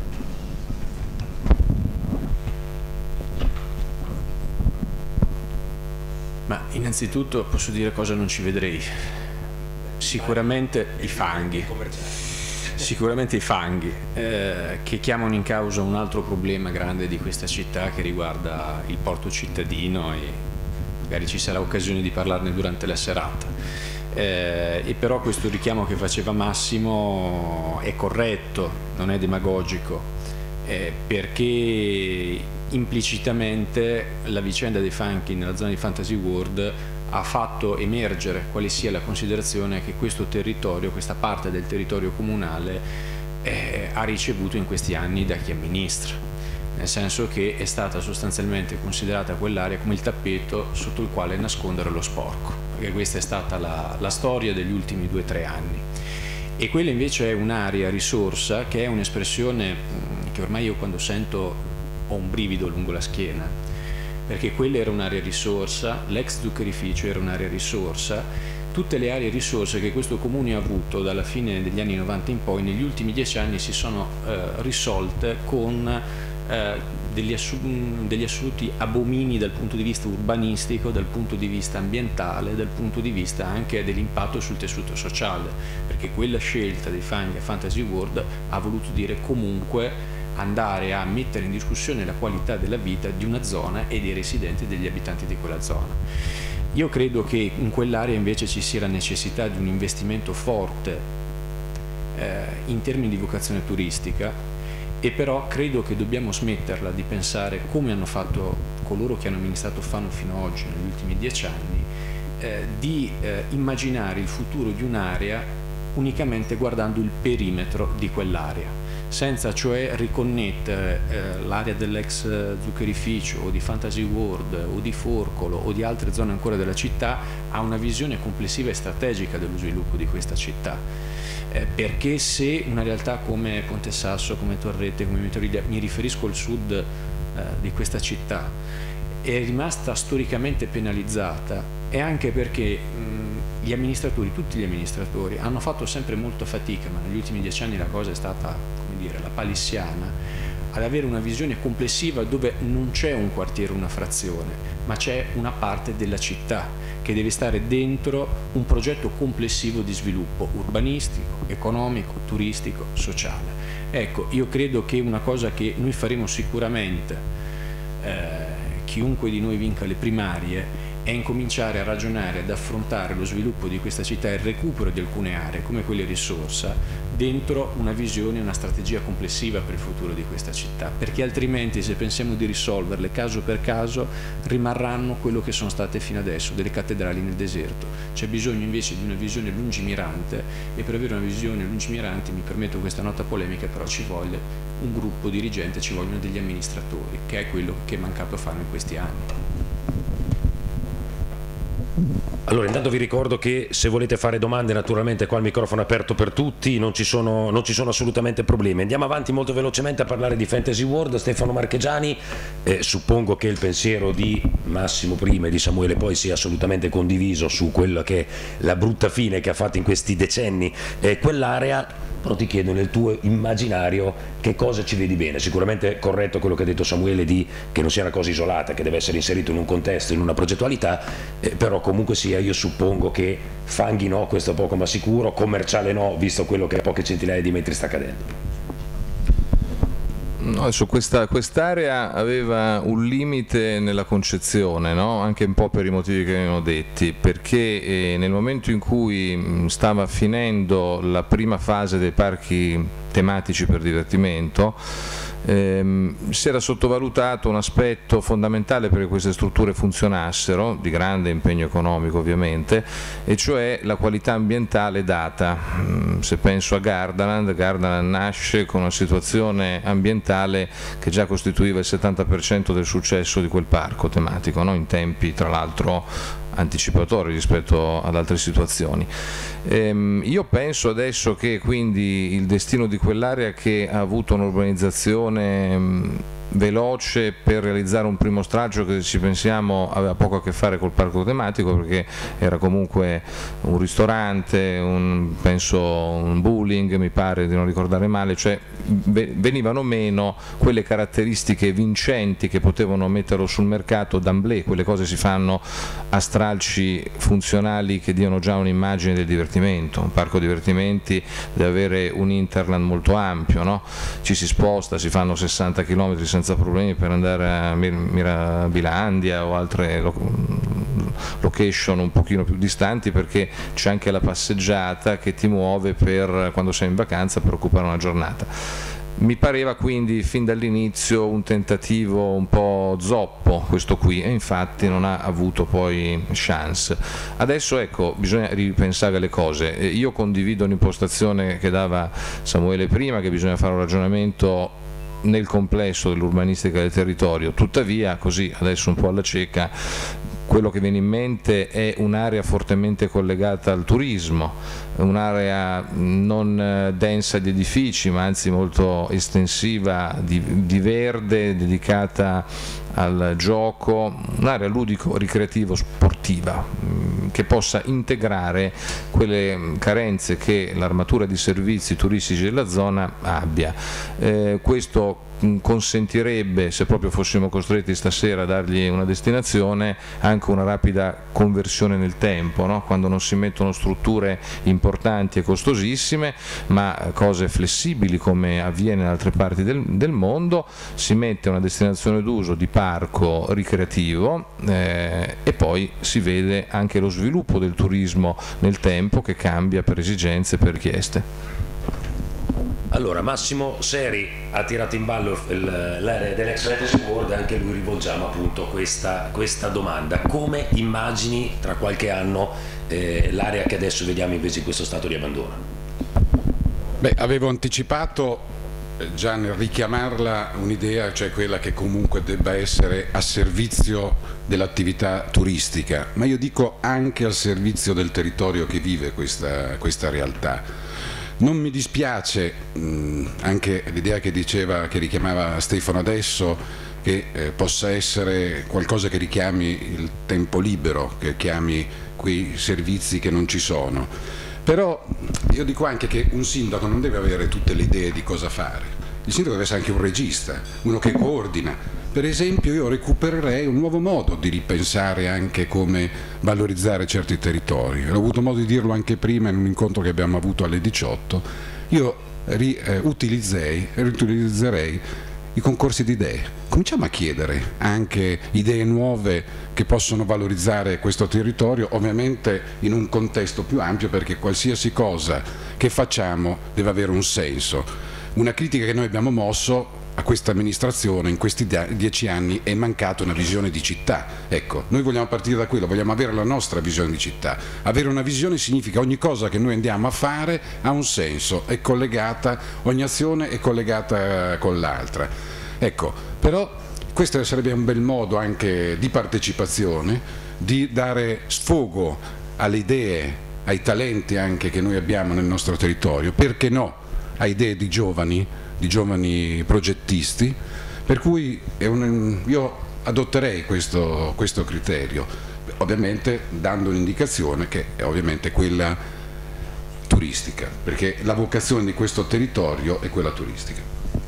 Ma innanzitutto posso dire cosa non ci vedrei. Sicuramente i fanghi. Sicuramente i fanghi, eh, che chiamano in causa un altro problema grande di questa città che riguarda il porto cittadino, e magari ci sarà occasione di parlarne durante la serata. Eh, e però questo richiamo che faceva Massimo è corretto, non è demagogico, eh, perché implicitamente la vicenda dei fanghi nella zona di Fantasy World ha fatto emergere quale sia la considerazione che questo territorio, questa parte del territorio comunale, eh, ha ricevuto in questi anni da chi amministra, nel senso che è stata sostanzialmente considerata quell'area come il tappeto sotto il quale nascondere lo sporco, perché questa è stata la, la storia degli ultimi due o tre anni. E quella invece è un'area risorsa che è un'espressione che ormai io quando sento ho un brivido lungo la schiena, perché quella era un'area risorsa, l'ex zuccherificio era un'area risorsa, tutte le aree risorse che questo comune ha avuto dalla fine degli anni novanta in poi negli ultimi dieci anni si sono eh, risolte con eh, degli, assu degli assoluti abomini dal punto di vista urbanistico, dal punto di vista ambientale, dal punto di vista anche dell'impatto sul tessuto sociale, perché quella scelta dei fanghi a Fantasy World ha voluto dire comunque andare a mettere in discussione la qualità della vita di una zona e dei residenti e degli abitanti di quella zona. Io credo che in quell'area invece ci sia la necessità di un investimento forte eh, in termini di vocazione turistica, e però credo che dobbiamo smetterla di pensare come hanno fatto coloro che hanno amministrato Fano fino ad oggi, negli ultimi dieci anni, eh, di eh, immaginare il futuro di un'area unicamente guardando il perimetro di quell'area, senza cioè riconnettere eh, l'area dell'ex zuccherificio o di Fantasy World o di Forcolo o di altre zone ancora della città a una visione complessiva e strategica dello sviluppo di questa città. Eh, perché se una realtà come Ponte Sasso, come Torrette, come Mitoriglia, mi riferisco al sud eh, di questa città, è rimasta storicamente penalizzata, è anche perché mh, gli amministratori, tutti gli amministratori, hanno fatto sempre molta fatica, ma negli ultimi dieci anni la cosa è stata, come dire, la palissiana, ad avere una visione complessiva dove non c'è un quartiere, una frazione, ma c'è una parte della città che deve stare dentro un progetto complessivo di sviluppo urbanistico, economico, turistico, sociale. Ecco, io credo che una cosa che noi faremo sicuramente, eh, chiunque di noi vinca le primarie, è incominciare a ragionare, ad affrontare lo sviluppo di questa città e il recupero di alcune aree come quelle risorsa dentro una visione, una strategia complessiva per il futuro di questa città, perché altrimenti se pensiamo di risolverle caso per caso rimarranno quello che sono state fino adesso, delle cattedrali nel deserto. C'è bisogno invece di una visione lungimirante, e per avere una visione lungimirante, mi permetto questa nota polemica, però ci vuole un gruppo dirigente, ci vogliono degli amministratori, che è quello che è mancato a fare in questi anni. Allora, intanto vi ricordo che se volete fare domande, naturalmente qua il microfono è aperto per tutti, non ci sono, non ci sono assolutamente problemi. Andiamo avanti molto velocemente a parlare di Fantasy World. Stefano Marchegiani, eh, suppongo che il pensiero di Massimo prima e di Samuele poi sia assolutamente condiviso su quella che è la brutta fine che ha fatto in questi decenni eh, quell'area. Però ti chiedo, nel tuo immaginario, che cosa ci vedi bene? Sicuramente è corretto quello che ha detto Samuele, di che non sia una cosa isolata, che deve essere inserito in un contesto, in una progettualità, eh, però comunque sia, io suppongo che fanghi no, questo è poco ma sicuro, commerciale no, visto quello che a poche centinaia di metri sta accadendo. No, adesso questa quest'area aveva un limite nella concezione, no? Anche un po' per i motivi che abbiamo detti, perché eh, nel momento in cui mh, stava finendo la prima fase dei parchi tematici per divertimento, ehm, si era sottovalutato un aspetto fondamentale perché queste strutture funzionassero, di grande impegno economico ovviamente, e cioè la qualità ambientale data. Se penso a Gardaland, Gardaland nasce con una situazione ambientale che già costituiva il settanta per cento del successo di quel parco tematico, no? In tempi tra l'altro anticipatori rispetto ad altre situazioni. Ehm, io penso adesso che quindi il destino di quell'area, che ha avuto un'urbanizzazione mh, veloce per realizzare un primo stralcio che, se ci pensiamo, aveva poco a che fare col parco tematico, perché era comunque un ristorante, un, penso un bowling, mi pare di non ricordare male, cioè venivano meno quelle caratteristiche vincenti che potevano metterlo sul mercato d'amblè. Quelle cose si fanno a stralci funzionali che diano già un'immagine del divertimento. Un parco divertimenti deve avere un interland molto ampio, no? Ci si sposta, si fanno sessanta chilometri senza problemi per andare a Mir Mirabilandia o altre location un pochino più distanti, perché c'è anche la passeggiata che ti muove per, quando sei in vacanza, per occupare una giornata. Mi pareva quindi fin dall'inizio un tentativo un po' zoppo questo qui, e infatti non ha avuto poi chance. Adesso ecco, bisogna ripensare le cose. Io condivido l'impostazione che dava Samuele prima, che bisogna fare un ragionamento nel complesso dell'urbanistica del territorio, tuttavia così adesso un po' alla cieca quello che viene in mente è un'area fortemente collegata al turismo, un'area non densa di edifici ma anzi molto estensiva di, di verde, dedicata al gioco, un'area ludico-ricreativo sportiva che possa integrare quelle carenze che l'armatura di servizi turistici della zona abbia. Eh, questo consentirebbe, se proprio fossimo costretti stasera a dargli una destinazione, anche una rapida conversione nel tempo, no? Quando non si mettono strutture importanti e costosissime ma cose flessibili come avviene in altre parti del, del mondo, si mette una destinazione d'uso di parco ricreativo eh, e poi si vede anche lo sviluppo del turismo nel tempo che cambia per esigenze e per richieste. Allora, Massimo Seri ha tirato in ballo l'area dell'Ex Fantasy World e anche lui rivolgiamo appunto questa, questa domanda. Come immagini tra qualche anno eh, l'area che adesso vediamo invece in questo stato di abbandono? Beh, avevo anticipato già nel richiamarla un'idea, cioè quella che comunque debba essere a servizio dell'attività turistica, ma io dico anche al servizio del territorio che vive questa, questa realtà. Non mi dispiace mh, anche l'idea che diceva, che richiamava Stefano adesso, che eh, possa essere qualcosa che richiami il tempo libero, che chiami quei servizi che non ci sono. Però io dico anche che un sindaco non deve avere tutte le idee di cosa fare. Il sindaco deve essere anche un regista, uno che coordina. Per esempio io recupererei un nuovo modo di ripensare anche come valorizzare certi territori. Ho avuto modo di dirlo anche prima in un incontro che abbiamo avuto alle diciotto. Io ri, eh, utilizzerei, riutilizzerei i concorsi di idee. Cominciamo a chiedere anche idee nuove che possono valorizzare questo territorio, ovviamente in un contesto più ampio, perché qualsiasi cosa che facciamo deve avere un senso. Una critica che noi abbiamo mosso a questa amministrazione in questi dieci anni è mancata una visione di città. Ecco, noi vogliamo partire da quello, vogliamo avere la nostra visione di città. Avere una visione significa ogni cosa che noi andiamo a fare ha un senso, è collegata, ogni azione è collegata con l'altra. Ecco, però questo sarebbe un bel modo anche di partecipazione, di dare sfogo alle idee, ai talenti anche che noi abbiamo nel nostro territorio, perché no, a idee di giovani, di giovani progettisti, per cui è un, io adotterei questo, questo criterio, ovviamente dando un'indicazione che è ovviamente quella turistica, perché la vocazione di questo territorio è quella turistica.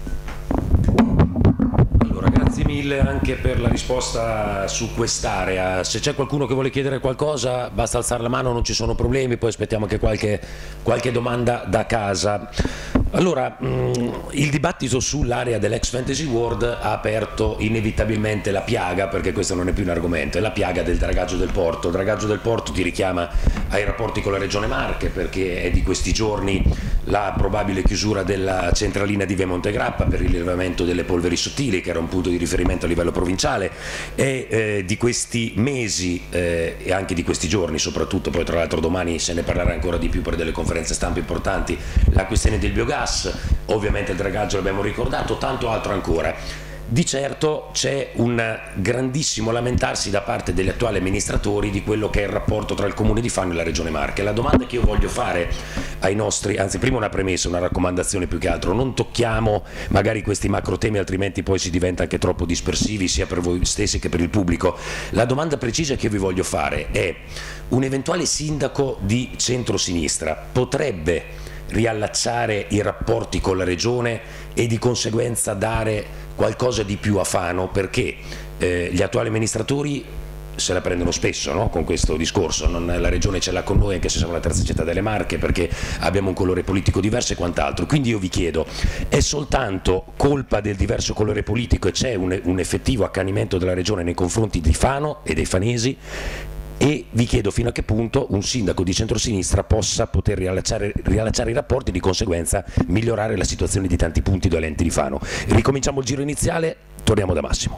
Allora, grazie mille anche per la risposta su quest'area. Se c'è qualcuno che vuole chiedere qualcosa basta alzare la mano, non ci sono problemi, poi aspettiamo anche qualche, qualche domanda da casa. Allora, mh, il dibattito sull'area dell'Ex Fantasy World ha aperto inevitabilmente la piaga, perché questo non è più un argomento, è la piaga del dragaggio del porto. Il dragaggio del porto ti richiama ai rapporti con la Regione Marche, perché è di questi giorni la probabile chiusura della centralina di Via Montegrappa per il rilevamento delle polveri sottili, che era un punto di riferimento a livello provinciale, e eh, di questi mesi eh, e anche di questi giorni soprattutto, poi tra l'altro domani se ne parlerà ancora di più per delle conferenze stampa importanti, la questione del biogas. Ovviamente il dragaggio l'abbiamo ricordato, tanto altro ancora. Di certo c'è un grandissimo lamentarsi da parte degli attuali amministratori di quello che è il rapporto tra il Comune di Fano e la Regione Marche. La domanda che io voglio fare ai nostri, anzi prima una premessa, una raccomandazione più che altro, non tocchiamo magari questi macro temi altrimenti poi si diventa anche troppo dispersivi sia per voi stessi che per il pubblico. La domanda precisa che io vi voglio fare è: un eventuale sindaco di centrosinistra potrebbe riallacciare i rapporti con la Regione e di conseguenza dare qualcosa di più a Fano, perché eh, gli attuali amministratori se la prendono spesso, no? Con questo discorso, non, la Regione ce l'ha con noi anche se siamo la terza città delle Marche, perché abbiamo un colore politico diverso e quant'altro. Quindi io vi chiedo, è soltanto colpa del diverso colore politico e c'è un, un effettivo accanimento della Regione nei confronti di Fano e dei fanesi, e vi chiedo fino a che punto un sindaco di centrosinistra possa poter riallacciare, riallacciare i rapporti e di conseguenza migliorare la situazione di tanti punti dolenti di Fano. Ricominciamo il giro iniziale, torniamo da Massimo.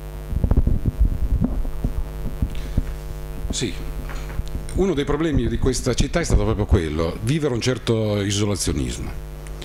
Sì, uno dei problemi di questa città è stato proprio quello, vivere un certo isolazionismo.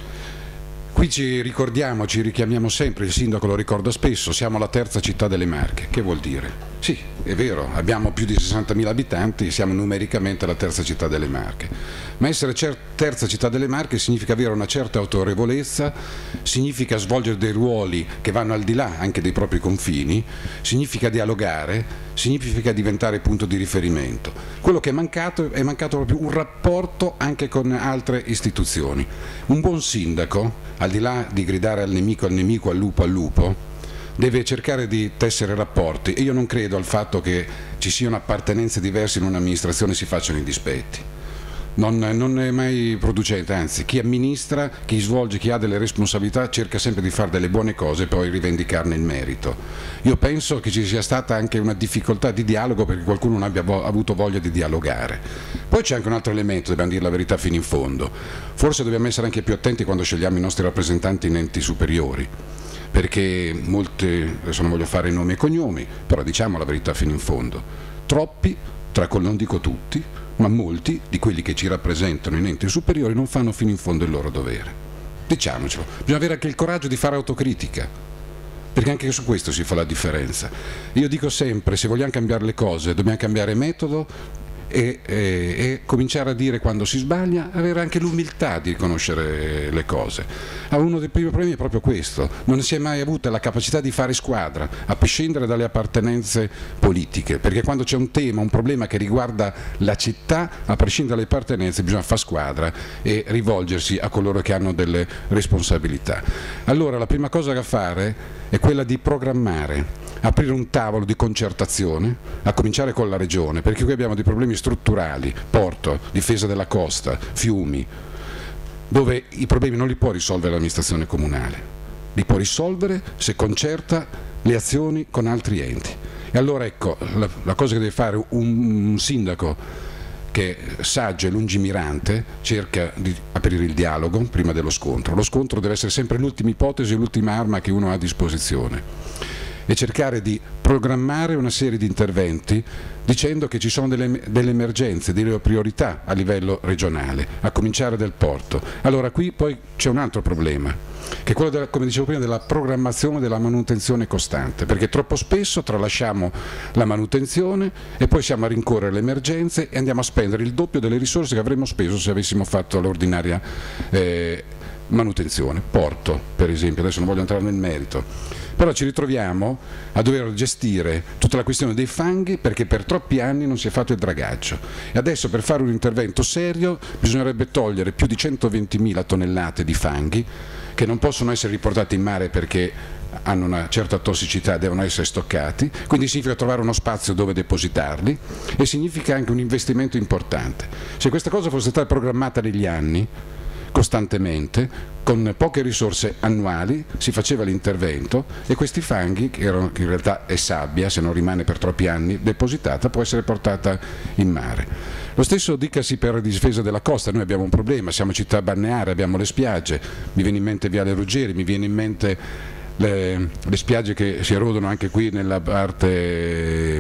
Qui ci ricordiamo, ci richiamiamo sempre, il sindaco lo ricorda spesso, siamo la terza città delle Marche. Che vuol dire? Sì, è vero, abbiamo più di sessantamila abitanti, siamo numericamente la terza città delle Marche, ma essere terza città delle Marche significa avere una certa autorevolezza, significa svolgere dei ruoli che vanno al di là anche dei propri confini, significa dialogare, significa diventare punto di riferimento. Quello che è mancato è mancato proprio un rapporto anche con altre istituzioni. Un buon sindaco, al di là di gridare al nemico, al nemico, al lupo, al lupo, deve cercare di tessere rapporti, e io non credo al fatto che ci siano appartenenze diverse in un'amministrazione e si facciano i dispetti. Non, non è mai producente, anzi chi amministra, chi svolge, chi ha delle responsabilità cerca sempre di fare delle buone cose e poi rivendicarne il merito. Io penso che ci sia stata anche una difficoltà di dialogo perché qualcuno non abbia vo- avuto voglia di dialogare. Poi c'è anche un altro elemento, dobbiamo dire la verità fino in fondo, forse dobbiamo essere anche più attenti quando scegliamo i nostri rappresentanti in enti superiori, perché molte, adesso non voglio fare nomi e cognomi, però diciamo la verità fino in fondo, troppi, tra cui non dico tutti, ma molti di quelli che ci rappresentano in enti superiori non fanno fino in fondo il loro dovere. Diciamocelo, bisogna avere anche il coraggio di fare autocritica, perché anche su questo si fa la differenza. Io dico sempre, se vogliamo cambiare le cose, dobbiamo cambiare metodo e, e, e cominciare a dire quando si sbaglia, avere anche l'umiltà di riconoscere le cose. Ah, uno dei primi problemi è proprio questo, non si è mai avuta la capacità di fare squadra, a prescindere dalle appartenenze politiche, perché quando c'è un tema, un problema che riguarda la città, a prescindere dalle appartenenze bisogna fare squadra e rivolgersi a coloro che hanno delle responsabilità. Allora la prima cosa da fare è quella di programmare, aprire un tavolo di concertazione, a cominciare con la Regione, perché qui abbiamo dei problemi strutturali, porto, difesa della costa, fiumi, dove i problemi non li può risolvere l'amministrazione comunale, li può risolvere se concerta le azioni con altri enti. E allora ecco, la, la cosa che deve fare un, un sindaco che è saggio e lungimirante cerca di aprire il dialogo prima dello scontro. Lo scontro deve essere sempre l'ultima ipotesi, l'ultima arma che uno ha a disposizione, e cercare di programmare una serie di interventi dicendo che ci sono delle, delle emergenze, delle priorità a livello regionale, a cominciare dal porto. Allora qui poi c'è un altro problema, che è quello, della, come dicevo prima, della programmazione, della manutenzione costante, perché troppo spesso tralasciamo la manutenzione e poi siamo a rincorrere le emergenze e andiamo a spendere il doppio delle risorse che avremmo speso se avessimo fatto l'ordinaria eh, manutenzione. Porto, per esempio, adesso non voglio entrare nel merito, però ci ritroviamo a dover gestire tutta la questione dei fanghi perché per troppi anni non si è fatto il dragaggio, e adesso per fare un intervento serio bisognerebbe togliere più di centoventimila tonnellate di fanghi che non possono essere riportati in mare perché hanno una certa tossicità, devono essere stoccati, quindi significa trovare uno spazio dove depositarli e significa anche un investimento importante. Se questa cosa fosse stata programmata negli anni, costantemente, con poche risorse annuali si faceva l'intervento e questi fanghi, che, erano, che in realtà è sabbia, se non rimane per troppi anni depositata, può essere portata in mare. Lo stesso dicasi per la difesa della costa. Noi abbiamo un problema, siamo città balneare, abbiamo le spiagge, mi viene in mente Viale Ruggeri, mi viene in mente le, le spiagge che si erodono anche qui nella parte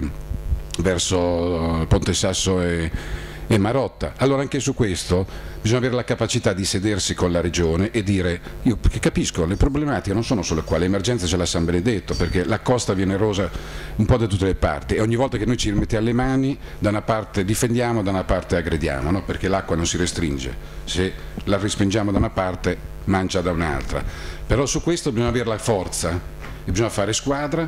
verso Ponte Sasso e, e Marotta. Allora anche su questo bisogna avere la capacità di sedersi con la Regione e dire, io capisco, le problematiche non sono solo qua, l'emergenza ce l'ha San Benedetto, perché la costa viene erosa un po' da tutte le parti e ogni volta che noi ci rimettiamo le mani, da una parte difendiamo, da una parte aggrediamo, no? Perché l'acqua non si restringe, se la respingiamo da una parte mangia da un'altra. Però su questo bisogna avere la forza e bisogna fare squadra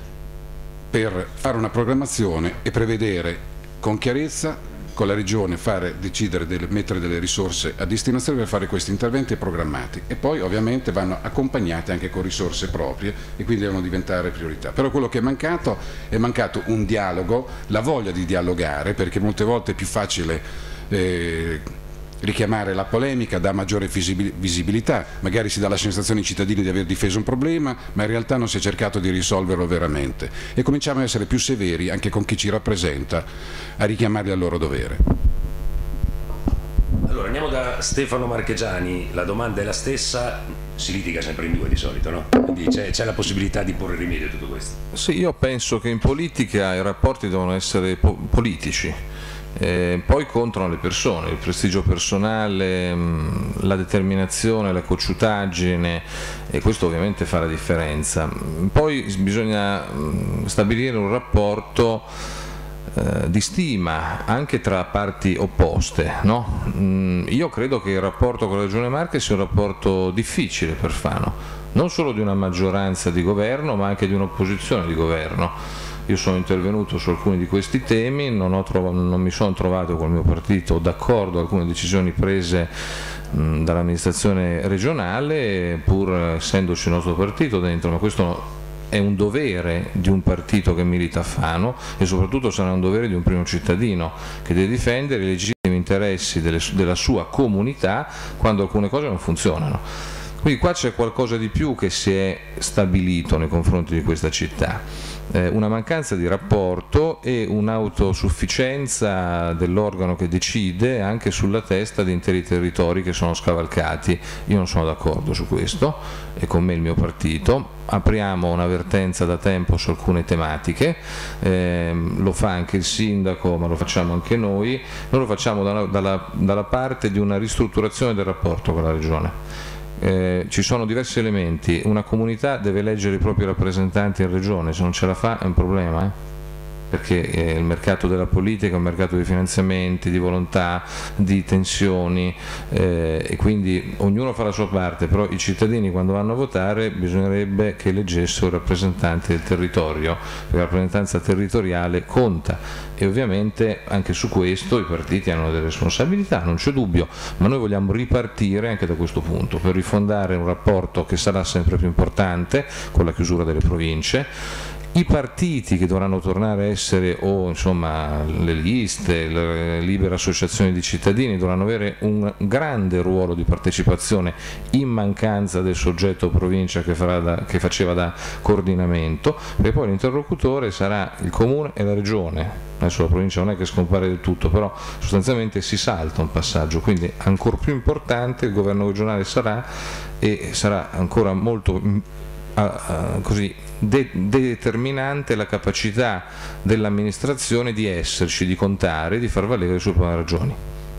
per fare una programmazione e prevedere con chiarezza con la Regione, fare, decidere di mettere delle risorse a destinazione per fare questi interventi programmati, e poi ovviamente vanno accompagnati anche con risorse proprie e quindi devono diventare priorità. Però quello che è mancato è mancato un dialogo, la voglia di dialogare, perché molte volte è più facile eh, richiamare la polemica, dà maggiore visibilità, magari si dà la sensazione ai cittadini di aver difeso un problema, ma in realtà non si è cercato di risolverlo veramente, e cominciamo a essere più severi anche con chi ci rappresenta, a richiamarli al loro dovere. Allora andiamo da Stefano Marchegiani, la domanda è la stessa, si litiga sempre in due di solito, no? Quindi c'è la possibilità di porre rimedio a tutto questo. Sì, io penso che in politica i rapporti devono essere po politici. Eh, poi contano le persone, il prestigio personale, mh, la determinazione, la cocciutaggine, e questo ovviamente fa la differenza. Poi bisogna mh, stabilire un rapporto eh, di stima anche tra parti opposte, no? mh, io credo che il rapporto con la Regione Marche sia un rapporto difficile per Fano, non solo di una maggioranza di governo ma anche di un'opposizione di governo. Io sono intervenuto su alcuni di questi temi, non, ho non mi sono trovato col mio partito d'accordo con alcune decisioni prese mh, dall'amministrazione regionale, pur essendoci il nostro partito dentro, ma questo è un dovere di un partito che milita a Fano, e soprattutto sarà un dovere di un primo cittadino che deve difendere i legittimi interessi delle, della sua comunità quando alcune cose non funzionano. Quindi qua c'è qualcosa di più che si è stabilito nei confronti di questa città. Eh, una mancanza di rapporto e un'autosufficienza dell'organo che decide anche sulla testa di interi territori che sono scavalcati. Io non sono d'accordo su questo, e con me il mio partito. Apriamo un'avvertenza da tempo su alcune tematiche, eh, lo fa anche il sindaco ma lo facciamo anche noi. Noi lo facciamo dalla, dalla, dalla parte di una ristrutturazione del rapporto con la Regione. Eh, ci sono diversi elementi, una comunità deve eleggere i propri rappresentanti in regione, se non ce la fa è un problema, eh? Perché eh, il mercato della politica è un mercato di finanziamenti, di volontà, di tensioni, eh, e quindi ognuno fa la sua parte, però i cittadini quando vanno a votare bisognerebbe che eleggessero rappresentanti del territorio, perché la rappresentanza territoriale conta, e ovviamente anche su questo i partiti hanno delle responsabilità, non c'è dubbio, ma noi vogliamo ripartire anche da questo punto per rifondare un rapporto che sarà sempre più importante con la chiusura delle province. I partiti che dovranno tornare a essere, o insomma le liste, le libere associazioni di cittadini, dovranno avere un grande ruolo di partecipazione in mancanza del soggetto provincia che, farà da, che faceva da coordinamento, perché poi l'interlocutore sarà il comune e la regione. Adesso la provincia non è che scompare del tutto, però sostanzialmente si salta un passaggio, quindi ancora più importante il governo regionale sarà, e sarà ancora molto uh, uh, così De determinante la capacità dell'amministrazione di esserci, di contare, di far valere le sue ragioni.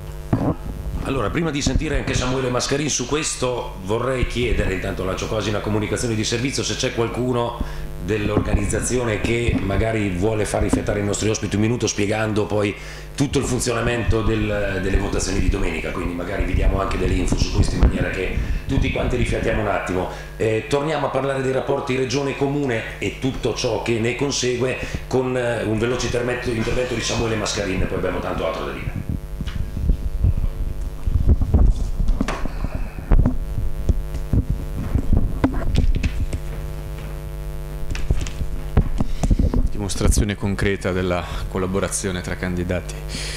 Allora, prima di sentire anche Samuele Mascarin su questo, vorrei chiedere, intanto lancio quasi una comunicazione di servizio, se c'è qualcuno dell'organizzazione che magari vuole far riflettere i nostri ospiti un minuto spiegando poi tutto il funzionamento del, delle votazioni di domenica, quindi magari vi diamo anche delle info su questo in maniera che tutti quanti riflettiamo un attimo. Eh, torniamo a parlare dei rapporti regione-comune e tutto ciò che ne consegue con eh, un veloce intervento, intervento di Samuele Mascarin, poi abbiamo tanto altro da dire. Dimostrazione concreta della collaborazione tra candidati.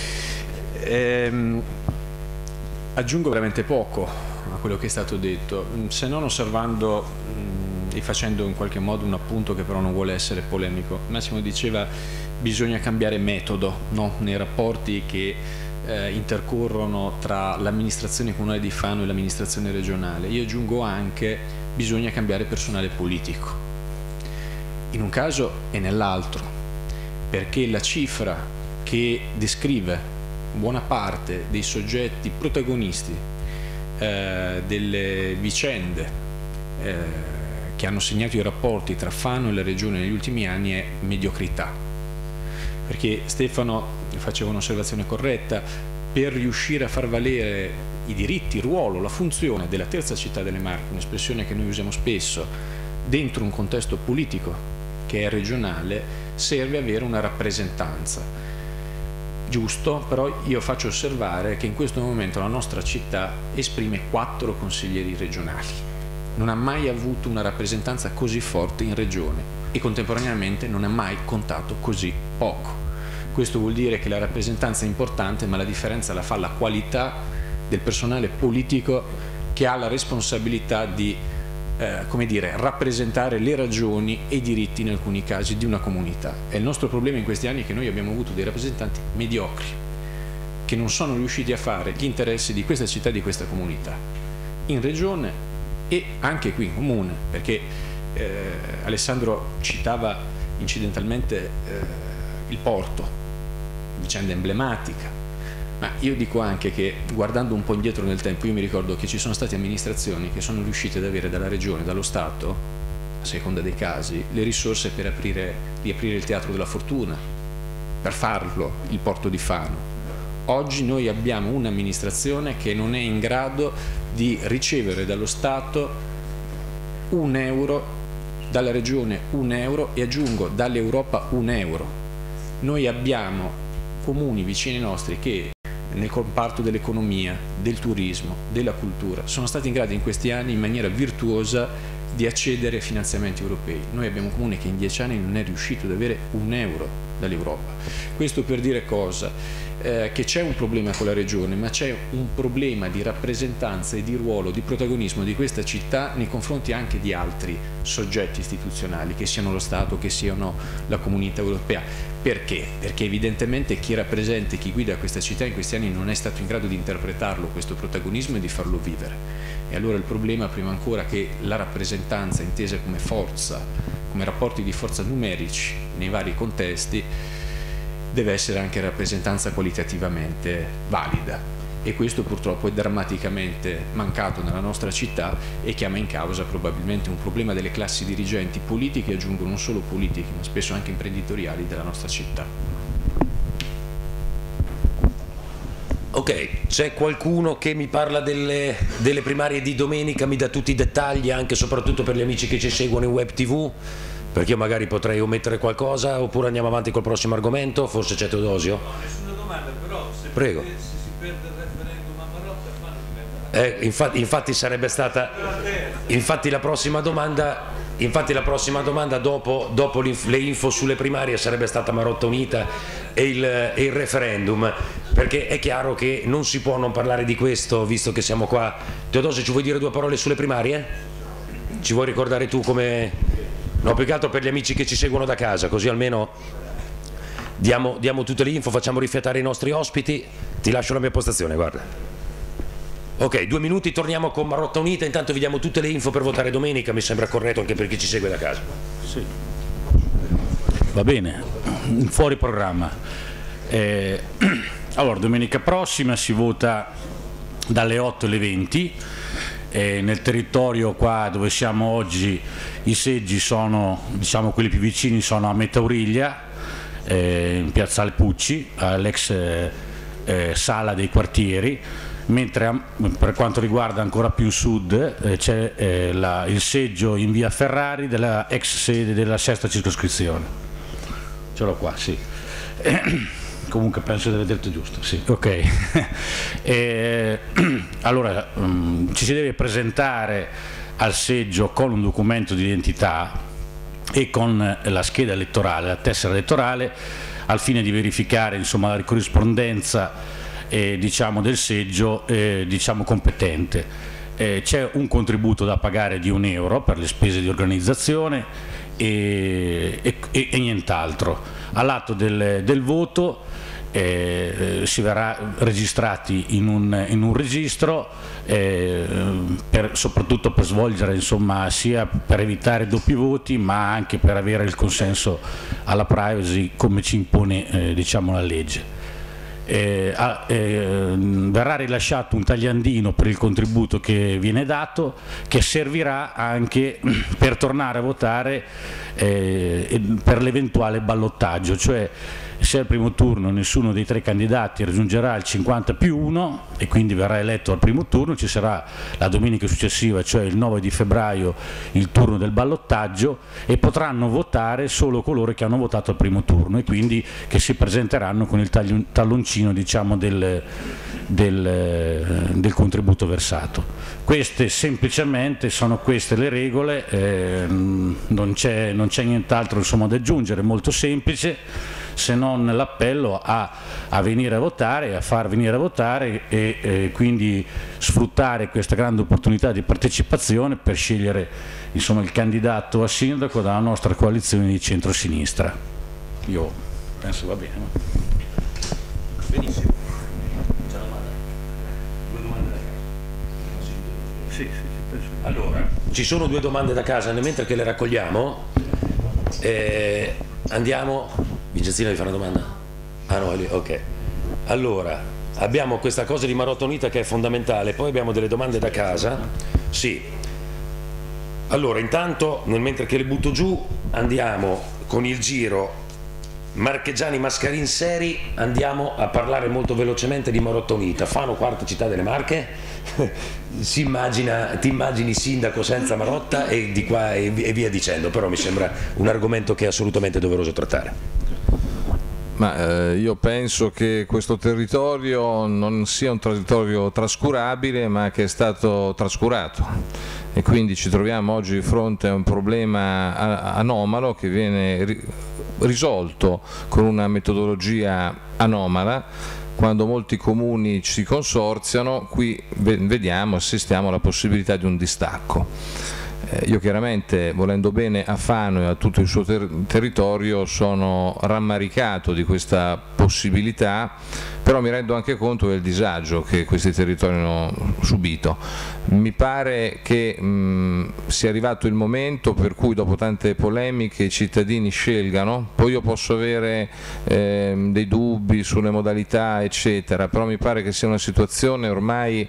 Ehm, aggiungo veramente poco a quello che è stato detto, se non osservando mh, e facendo in qualche modo un appunto che però non vuole essere polemico. Massimo diceva bisogna cambiare metodo, no? Nei rapporti che eh, intercorrono tra l'amministrazione comunale di Fano e l'amministrazione regionale. Io aggiungo anche bisogna cambiare personale politico. In un caso e nell'altro, perché la cifra che descrive buona parte dei soggetti protagonisti eh, delle vicende eh, che hanno segnato i rapporti tra Fano e la Regione negli ultimi anni è mediocrità. Perché Stefano faceva un'osservazione corretta, per riuscire a far valere i diritti, il ruolo, la funzione della terza città delle Marche, un'espressione che noi usiamo spesso, dentro un contesto politico che è regionale, serve avere una rappresentanza. Giusto, però io faccio osservare che in questo momento la nostra città esprime quattro consiglieri regionali. Non ha mai avuto una rappresentanza così forte in regione e contemporaneamente non ha mai contato così poco. Questo vuol dire che la rappresentanza è importante, ma la differenza la fa la qualità del personale politico che ha la responsabilità di eh, come dire, rappresentare le ragioni e i diritti in alcuni casi di una comunità. E il nostro problema in questi anni è che noi abbiamo avuto dei rappresentanti mediocri che non sono riusciti a fare gli interessi di questa città e di questa comunità in regione e anche qui in comune, perché eh, Alessandro citava incidentalmente eh, il porto, vicenda emblematica, ma io dico anche che guardando un po' indietro nel tempo io mi ricordo che ci sono state amministrazioni che sono riuscite ad avere dalla regione, dallo Stato, a seconda dei casi, le risorse per aprire, riaprire il Teatro della Fortuna, per farlo il porto di Fano. Oggi noi abbiamo un'amministrazione che non è in grado di ricevere dallo Stato un euro, dalla regione un euro e aggiungo dall'Europa un euro. Noi abbiamo comuni vicini nostri che nel comparto dell'economia, del turismo, della cultura sono stati in grado in questi anni in maniera virtuosa di accedere ai finanziamenti europei. Noi abbiamo un comune che in dieci anni non è riuscito ad avere un euro dall'Europa. Questo per dire cosa? Eh, che c'è un problema con la regione, ma c'è un problema di rappresentanza e di ruolo, di protagonismo di questa città nei confronti anche di altri soggetti istituzionali, che siano lo Stato, che siano la comunità europea. Perché? Perché evidentemente chi rappresenta e chi guida questa città in questi anni non è stato in grado di interpretarlo questo protagonismo e di farlo vivere. E allora il problema, prima ancora che la rappresentanza intesa come forza, come rapporti di forza numerici nei vari contesti, deve essere anche rappresentanza qualitativamente valida, e questo purtroppo è drammaticamente mancato nella nostra città e chiama in causa probabilmente un problema delle classi dirigenti politiche, aggiungo non solo politiche ma spesso anche imprenditoriali della nostra città. Ok, c'è qualcuno che mi parla delle, delle primarie di domenica, mi dà tutti i dettagli anche e soprattutto per gli amici che ci seguono in web tv? Perché io magari potrei omettere qualcosa, oppure andiamo avanti col prossimo argomento, forse c'è Teodosio? No, nessuna domanda, però se, Prego. Perde, se si perde il referendum a Marotta, Fano diventa... Eh, infatti, infatti sarebbe stata, infatti la prossima domanda, infatti la prossima domanda dopo, dopo le info sulle primarie sarebbe stata Marotta Unita e il, e il referendum, perché è chiaro che non si può non parlare di questo, visto che siamo qua. Teodosio, ci vuoi dire due parole sulle primarie? Ci vuoi ricordare tu come... No, più che altro per gli amici che ci seguono da casa, così almeno diamo, diamo tutte le info, facciamo rifiatare i nostri ospiti. Ti lascio la mia postazione, guarda. Ok, due minuti, torniamo con Marotta Unita, intanto vi diamo tutte le info per votare domenica, mi sembra corretto anche per chi ci segue da casa. Sì. Va bene, fuori programma. Eh, allora, domenica prossima si vota dalle otto alle venti. Eh, nel territorio qua dove siamo oggi i seggi sono, diciamo, quelli più vicini sono a Metauriglia, eh, in Piazzale Pucci, all'ex eh, eh, sala dei quartieri, mentre a, per quanto riguarda ancora più sud eh, c'è eh, la, il seggio in via Ferrari della ex sede della sesta circoscrizione. Ce l'ho qua, sì. Eh, comunque penso di aver detto giusto, sì, ok. E, allora um, ci si deve presentare al seggio con un documento di identità e con la scheda elettorale, la tessera elettorale, al fine di verificare, insomma, la corrispondenza eh, diciamo, del seggio eh, diciamo, competente. Eh, c'è un contributo da pagare di un euro per le spese di organizzazione e, e, e, e nient'altro. All'atto del, del voto eh, si verrà registrati in un, in un registro, eh, per, soprattutto per svolgere, insomma, sia per evitare doppi voti ma anche per avere il consenso alla privacy come ci impone eh, diciamo, la legge. Eh, eh, verrà rilasciato un tagliandino per il contributo che viene dato, che servirà anche per tornare a votare eh, per l'eventuale ballottaggio, cioè se al primo turno nessuno dei tre candidati raggiungerà il cinquanta più uno e quindi verrà eletto al primo turno, ci sarà la domenica successiva, cioè il nove di febbraio, il turno del ballottaggio, e potranno votare solo coloro che hanno votato al primo turno e quindi che si presenteranno con il talloncino, diciamo, del, del, del contributo versato. Queste semplicemente sono queste le regole, eh, non c'è non c'è nient'altro, insomma, da aggiungere, molto semplice. se non l'appello a, a venire a votare, a far venire a votare e eh, quindi sfruttare questa grande opportunità di partecipazione per scegliere insomma, il candidato a sindaco dalla nostra coalizione di centrosinistra. Io penso va bene. Benissimo. C'è una domanda? Due domande da casa? Sì, sì, penso. Allora, ci sono due domande da casa, mentre che le raccogliamo eh, andiamo. Vincentina, vi fa una domanda? Ah no, è lì, ok. Allora, abbiamo questa cosa di Marotta Unita che è fondamentale, poi abbiamo delle domande da casa. Sì. Allora, intanto, nel mentre che le butto giù, andiamo con il giro Marchegiani Mascarin Seri, andiamo a parlare molto velocemente di Marotta Unita. Fano, quarta città delle Marche, si immagina, ti immagini sindaco senza Marotta e di qua e via dicendo, però mi sembra un argomento che è assolutamente doveroso trattare. Ma eh, io penso che questo territorio non sia un territorio trascurabile, ma che è stato trascurato, e quindi ci troviamo oggi di fronte a un problema anomalo che viene ri risolto con una metodologia anomala. Quando molti comuni si consorziano, qui vediamo, assistiamo alla possibilità di un distacco. Eh, io chiaramente, volendo bene a Fano e a tutto il suo ter territorio, sono rammaricato di questa possibilità, però mi rendo anche conto del disagio che questi territori hanno subito. Mi pare che mh, sia arrivato il momento per cui, dopo tante polemiche, i cittadini scelgano. Poi io posso avere eh, dei dubbi sulle modalità eccetera, però mi pare che sia una situazione ormai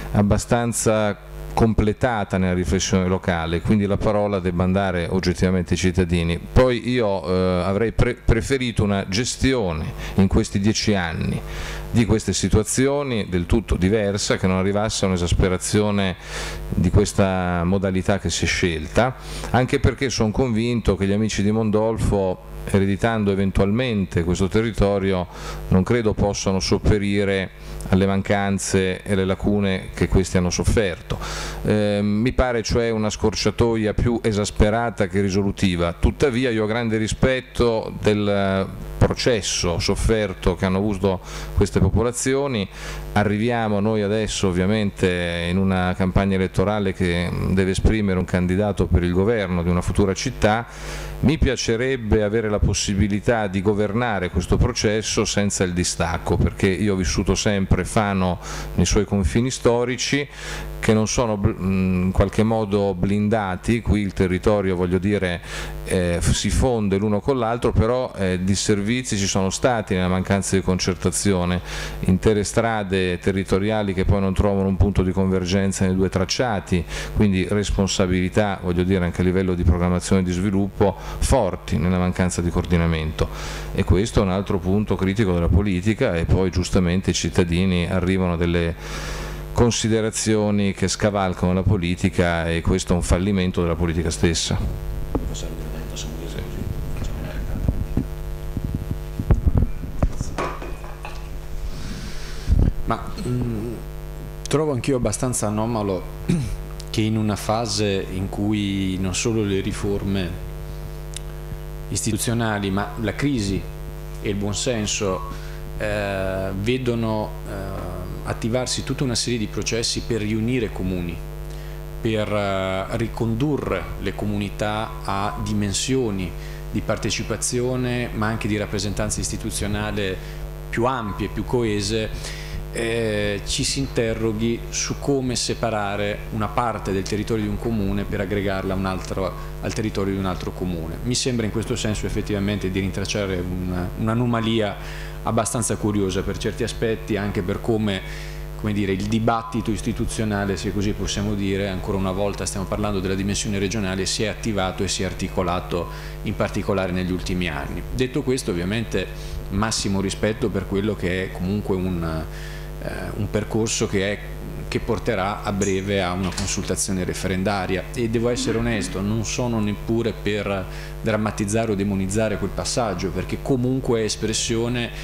abbastanza completata nella riflessione locale, quindi la parola debba andare oggettivamente ai cittadini. Poi io eh, avrei pre preferito una gestione in questi dieci anni di queste situazioni del tutto diversa, che non arrivasse a un'esasperazione di questa modalità che si è scelta, anche perché sono convinto che gli amici di Mondolfo, ereditando eventualmente questo territorio, non credo possano sopperire alle mancanze e alle lacune che questi hanno sofferto. Eh, mi pare cioè una scorciatoia più esasperata che risolutiva. Tuttavia io ho grande rispetto del processo sofferto che hanno avuto queste popolazioni. Arriviamo noi adesso ovviamente in una campagna elettorale che deve esprimere un candidato per il governo di una futura città. Mi piacerebbe avere la possibilità di governare questo processo senza il distacco, perché io ho vissuto sempre Fano nei suoi confini storici, che non sono in qualche modo blindati. Qui il territorio, voglio dire, eh, si fonde l'uno con l'altro, però eh, disservizi ci sono stati nella mancanza di concertazione, intere strade territoriali che poi non trovano un punto di convergenza nei due tracciati, quindi responsabilità, voglio dire, anche a livello di programmazione e di sviluppo forti nella mancanza di coordinamento, e questo è un altro punto critico della politica. E poi giustamente i cittadini arrivano a delle considerazioni che scavalcano la politica, e questo è un fallimento della politica stessa. Ma mh, trovo anch'io abbastanza anomalo che in una fase in cui non solo le riforme istituzionali ma la crisi e il buonsenso eh, vedono eh, attivarsi tutta una serie di processi per riunire comuni, per eh, ricondurre le comunità a dimensioni di partecipazione ma anche di rappresentanza istituzionale più ampie, più coese. Eh, ci si interroghi su come separare una parte del territorio di un comune per aggregarla un altro, al territorio di un altro comune. Mi sembra in questo senso effettivamente di rintracciare un'anomalia abbastanza curiosa per certi aspetti, anche per come, come dire, il dibattito istituzionale, se così possiamo dire, ancora una volta stiamo parlando della dimensione regionale, si è attivato e si è articolato in particolare negli ultimi anni. Detto questo, ovviamente massimo rispetto per quello che è comunque un Uh, un percorso che, è, che porterà a breve a una consultazione referendaria, e devo essere onesto, non sono neppure per drammatizzare o demonizzare quel passaggio, perché comunque è espressione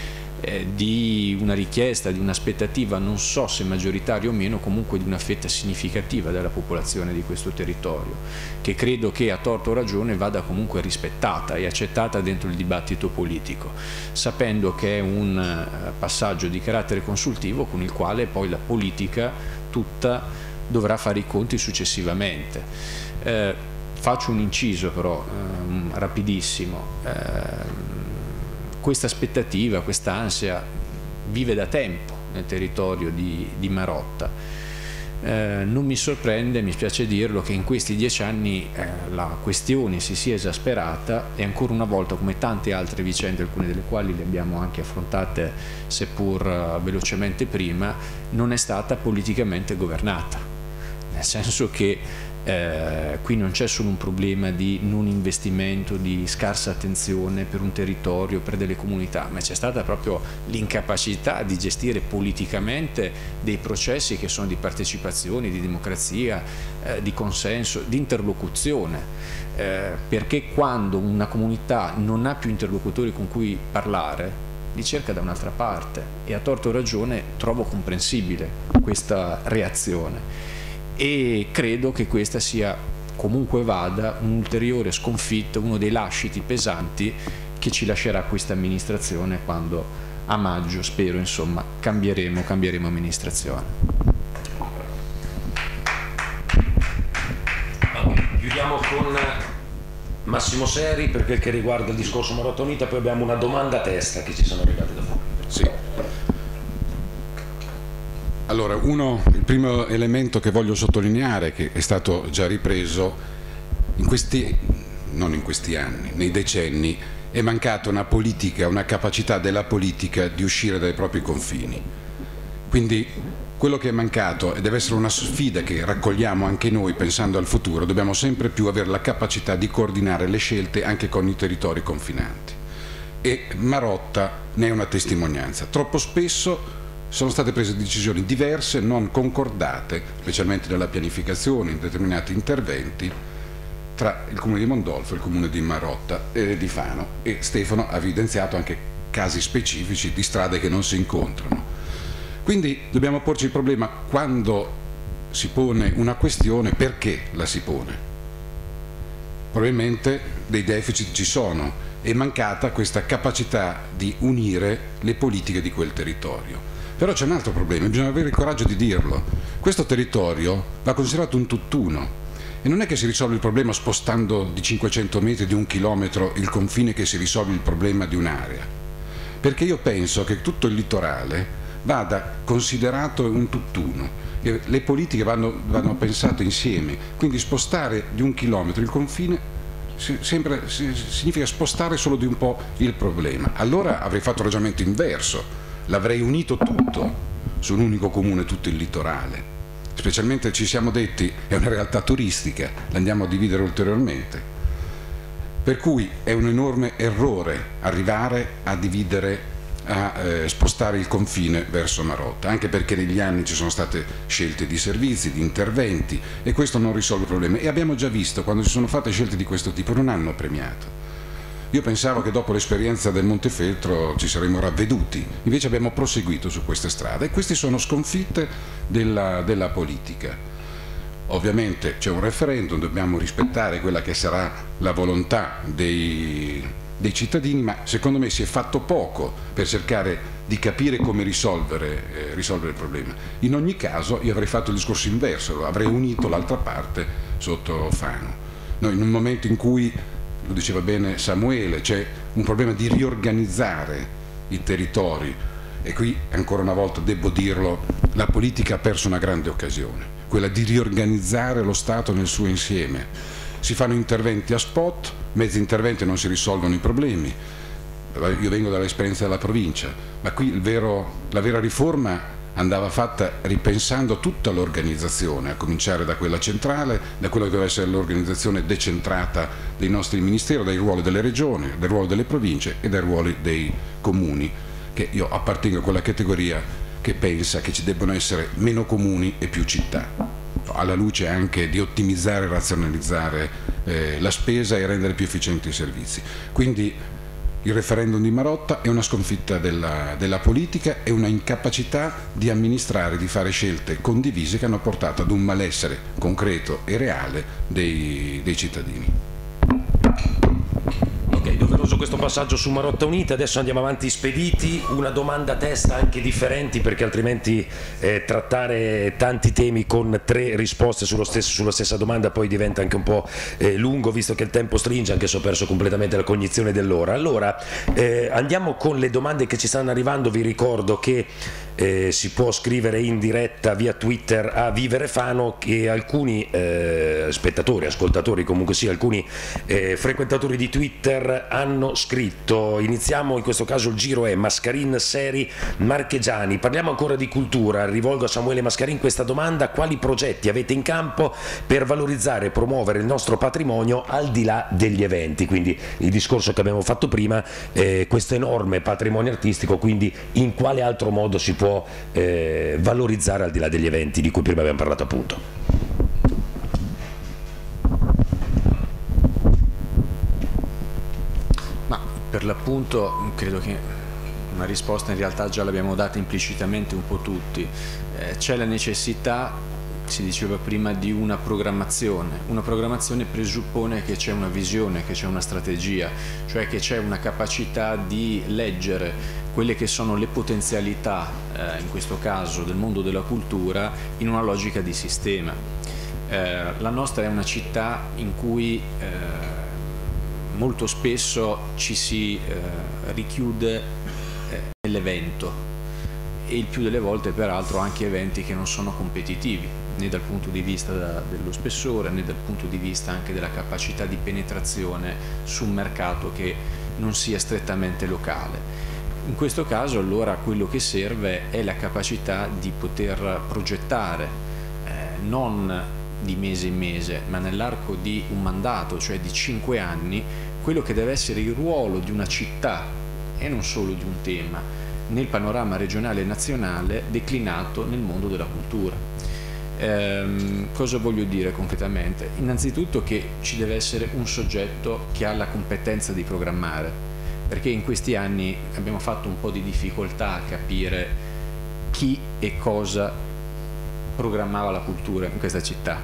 eh, di una richiesta, di un'aspettativa, non so se maggioritaria o meno, comunque di una fetta significativa della popolazione di questo territorio, che credo che a torto o ragione vada comunque rispettata e accettata dentro il dibattito politico, sapendo che è un uh, passaggio di carattere consultivo con il quale poi la politica tutta dovrà fare i conti successivamente. Eh, faccio un inciso però um, rapidissimo. Eh, questa aspettativa, questa ansia vive da tempo nel territorio di, di Marotta. Eh, non mi sorprende, mi spiace dirlo, che in questi dieci anni eh, la questione si sia esasperata e ancora una volta, come tante altre vicende, alcune delle quali le abbiamo anche affrontate seppur uh, velocemente prima, non è stata politicamente governata, nel senso che Eh, qui non c'è solo un problema di non investimento, di scarsa attenzione per un territorio, per delle comunità, ma c'è stata proprio l'incapacità di gestire politicamente dei processi che sono di partecipazione, di democrazia, eh, di consenso, di interlocuzione, eh, perché quando una comunità non ha più interlocutori con cui parlare, li cerca da un'altra parte, e a torto o ragione trovo comprensibile questa reazione. E credo che questa sia, comunque vada, un'ulteriore sconfitta, uno dei lasciti pesanti che ci lascerà questa amministrazione quando a maggio, spero, insomma, cambieremo, cambieremo amministrazione. Chiudiamo con Massimo Seri per quel che riguarda il discorso Marotta Unita, poi abbiamo una domanda a testa che ci sono arrivate da fuori. Sì. Allora, uno, il primo elemento che voglio sottolineare, che è stato già ripreso, in questi, non in questi anni, nei decenni, è mancata una politica, una capacità della politica di uscire dai propri confini. Quindi quello che è mancato, e deve essere una sfida che raccogliamo anche noi pensando al futuro, dobbiamo sempre più avere la capacità di coordinare le scelte anche con i territori confinanti. E Marotta ne è una testimonianza. Troppo spesso sono state prese decisioni diverse, non concordate, specialmente nella pianificazione, in determinati interventi, tra il comune di Mondolfo e il comune di Marotta e di Fano, e Stefano ha evidenziato anche casi specifici di strade che non si incontrano. Quindi dobbiamo porci il problema: quando si pone una questione, perché la si pone? Probabilmente dei deficit ci sono, è mancata questa capacità di unire le politiche di quel territorio. Però c'è un altro problema, bisogna avere il coraggio di dirlo. Questo territorio va considerato un tutt'uno, e non è che si risolve il problema spostando di cinquecento metri, di un chilometro il confine, che si risolve il problema di un'area, perché io penso che tutto il litorale vada considerato un tutt'uno e le politiche vanno, vanno pensate insieme. Quindi spostare di un chilometro il confine sembra, significa spostare solo di un po' il problema. Allora avrei fatto il ragionamento inverso, l'avrei unito tutto su un unico comune, tutto il litorale. Specialmente ci siamo detti, è una realtà turistica, l'andiamo a dividere ulteriormente. Per cui è un enorme errore arrivare a dividere, a eh, spostare il confine verso Marotta, anche perché negli anni ci sono state scelte di servizi, di interventi, e questo non risolve il problema. E abbiamo già visto, quando si sono fatte scelte di questo tipo, non hanno premiato. Io pensavo che dopo l'esperienza del Montefeltro ci saremmo ravveduti, invece abbiamo proseguito su queste strade, e queste sono sconfitte della, della politica. Ovviamente c'è un referendum, dobbiamo rispettare quella che sarà la volontà dei, dei cittadini, ma secondo me si è fatto poco per cercare di capire come risolvere, eh, risolvere il problema. In ogni caso io avrei fatto il discorso inverso, avrei unito l'altra parte sotto Fano. Noi, in un momento in cui, lo diceva bene Samuele, c'è un problema di riorganizzare i territori, e qui ancora una volta devo dirlo, la politica ha perso una grande occasione, quella di riorganizzare lo Stato nel suo insieme. Si fanno interventi a spot, mezzi interventi, non si risolvono i problemi. Io vengo dall'esperienza della provincia, ma qui il vero, la vera riforma andava fatta ripensando tutta l'organizzazione, a cominciare da quella centrale, da quella che deve essere l'organizzazione decentrata dei nostri ministeri, dai ruoli delle regioni, dai ruoli delle province e dai ruoli dei comuni, che io appartengo a quella categoria che pensa che ci debbano essere meno comuni e più città, alla luce anche di ottimizzare e razionalizzare eh, la spesa e rendere più efficienti i servizi. Quindi Il referendum di Marotta è una sconfitta della, della politica e una incapacità di amministrare, di fare scelte condivise che hanno portato ad un malessere concreto e reale dei, dei cittadini. Ok, doveroso questo passaggio su Marotta Unita, adesso andiamo avanti spediti, una domanda a testa anche differenti perché altrimenti eh, trattare tanti temi con tre risposte sullo stesso, sulla stessa domanda poi diventa anche un po' eh, lungo, visto che il tempo stringe, anche se ho perso completamente la cognizione dell'ora. Allora eh, andiamo con le domande che ci stanno arrivando. Vi ricordo che Eh, si può scrivere in diretta via Twitter a Vivere Fano, che alcuni eh, spettatori, ascoltatori, comunque sia alcuni eh, frequentatori di Twitter hanno scritto. Iniziamo, in questo caso il giro è Mascarin Seri Marchegiani. Parliamo ancora di cultura, rivolgo a Samuele Mascarin questa domanda: quali progetti avete in campo per valorizzare e promuovere il nostro patrimonio al di là degli eventi? Quindi il discorso che abbiamo fatto prima, eh, questo enorme patrimonio artistico, quindi in quale altro modo si può può eh, valorizzare al di là degli eventi di cui prima abbiamo parlato, appunto. Ma per l'appunto credo che una risposta in realtà già l'abbiamo data implicitamente un po' tutti. Eh, c'è la necessità, si diceva prima, di una programmazione. Una programmazione presuppone che c'è una visione, che c'è una strategia, cioè che c'è una capacità di leggere quelle che sono le potenzialità, eh, in questo caso del mondo della cultura, in una logica di sistema. Eh, la nostra è una città in cui eh, molto spesso ci si eh, richiude eh, nell'evento, e il più delle volte peraltro anche eventi che non sono competitivi, né dal punto di vista da, dello spessore, né dal punto di vista anche della capacità di penetrazione su un mercato che non sia strettamente locale. In questo caso allora quello che serve è la capacità di poter progettare eh, non di mese in mese, ma nell'arco di un mandato, cioè di cinque anni, quello che deve essere il ruolo di una città e non solo di un tema nel panorama regionale e nazionale declinato nel mondo della cultura. Ehm, cosa voglio dire concretamente? Innanzitutto che ci deve essere un soggetto che ha la competenza di programmare, perché in questi anni abbiamo fatto un po' di difficoltà a capire chi e cosa programmava la cultura in questa città.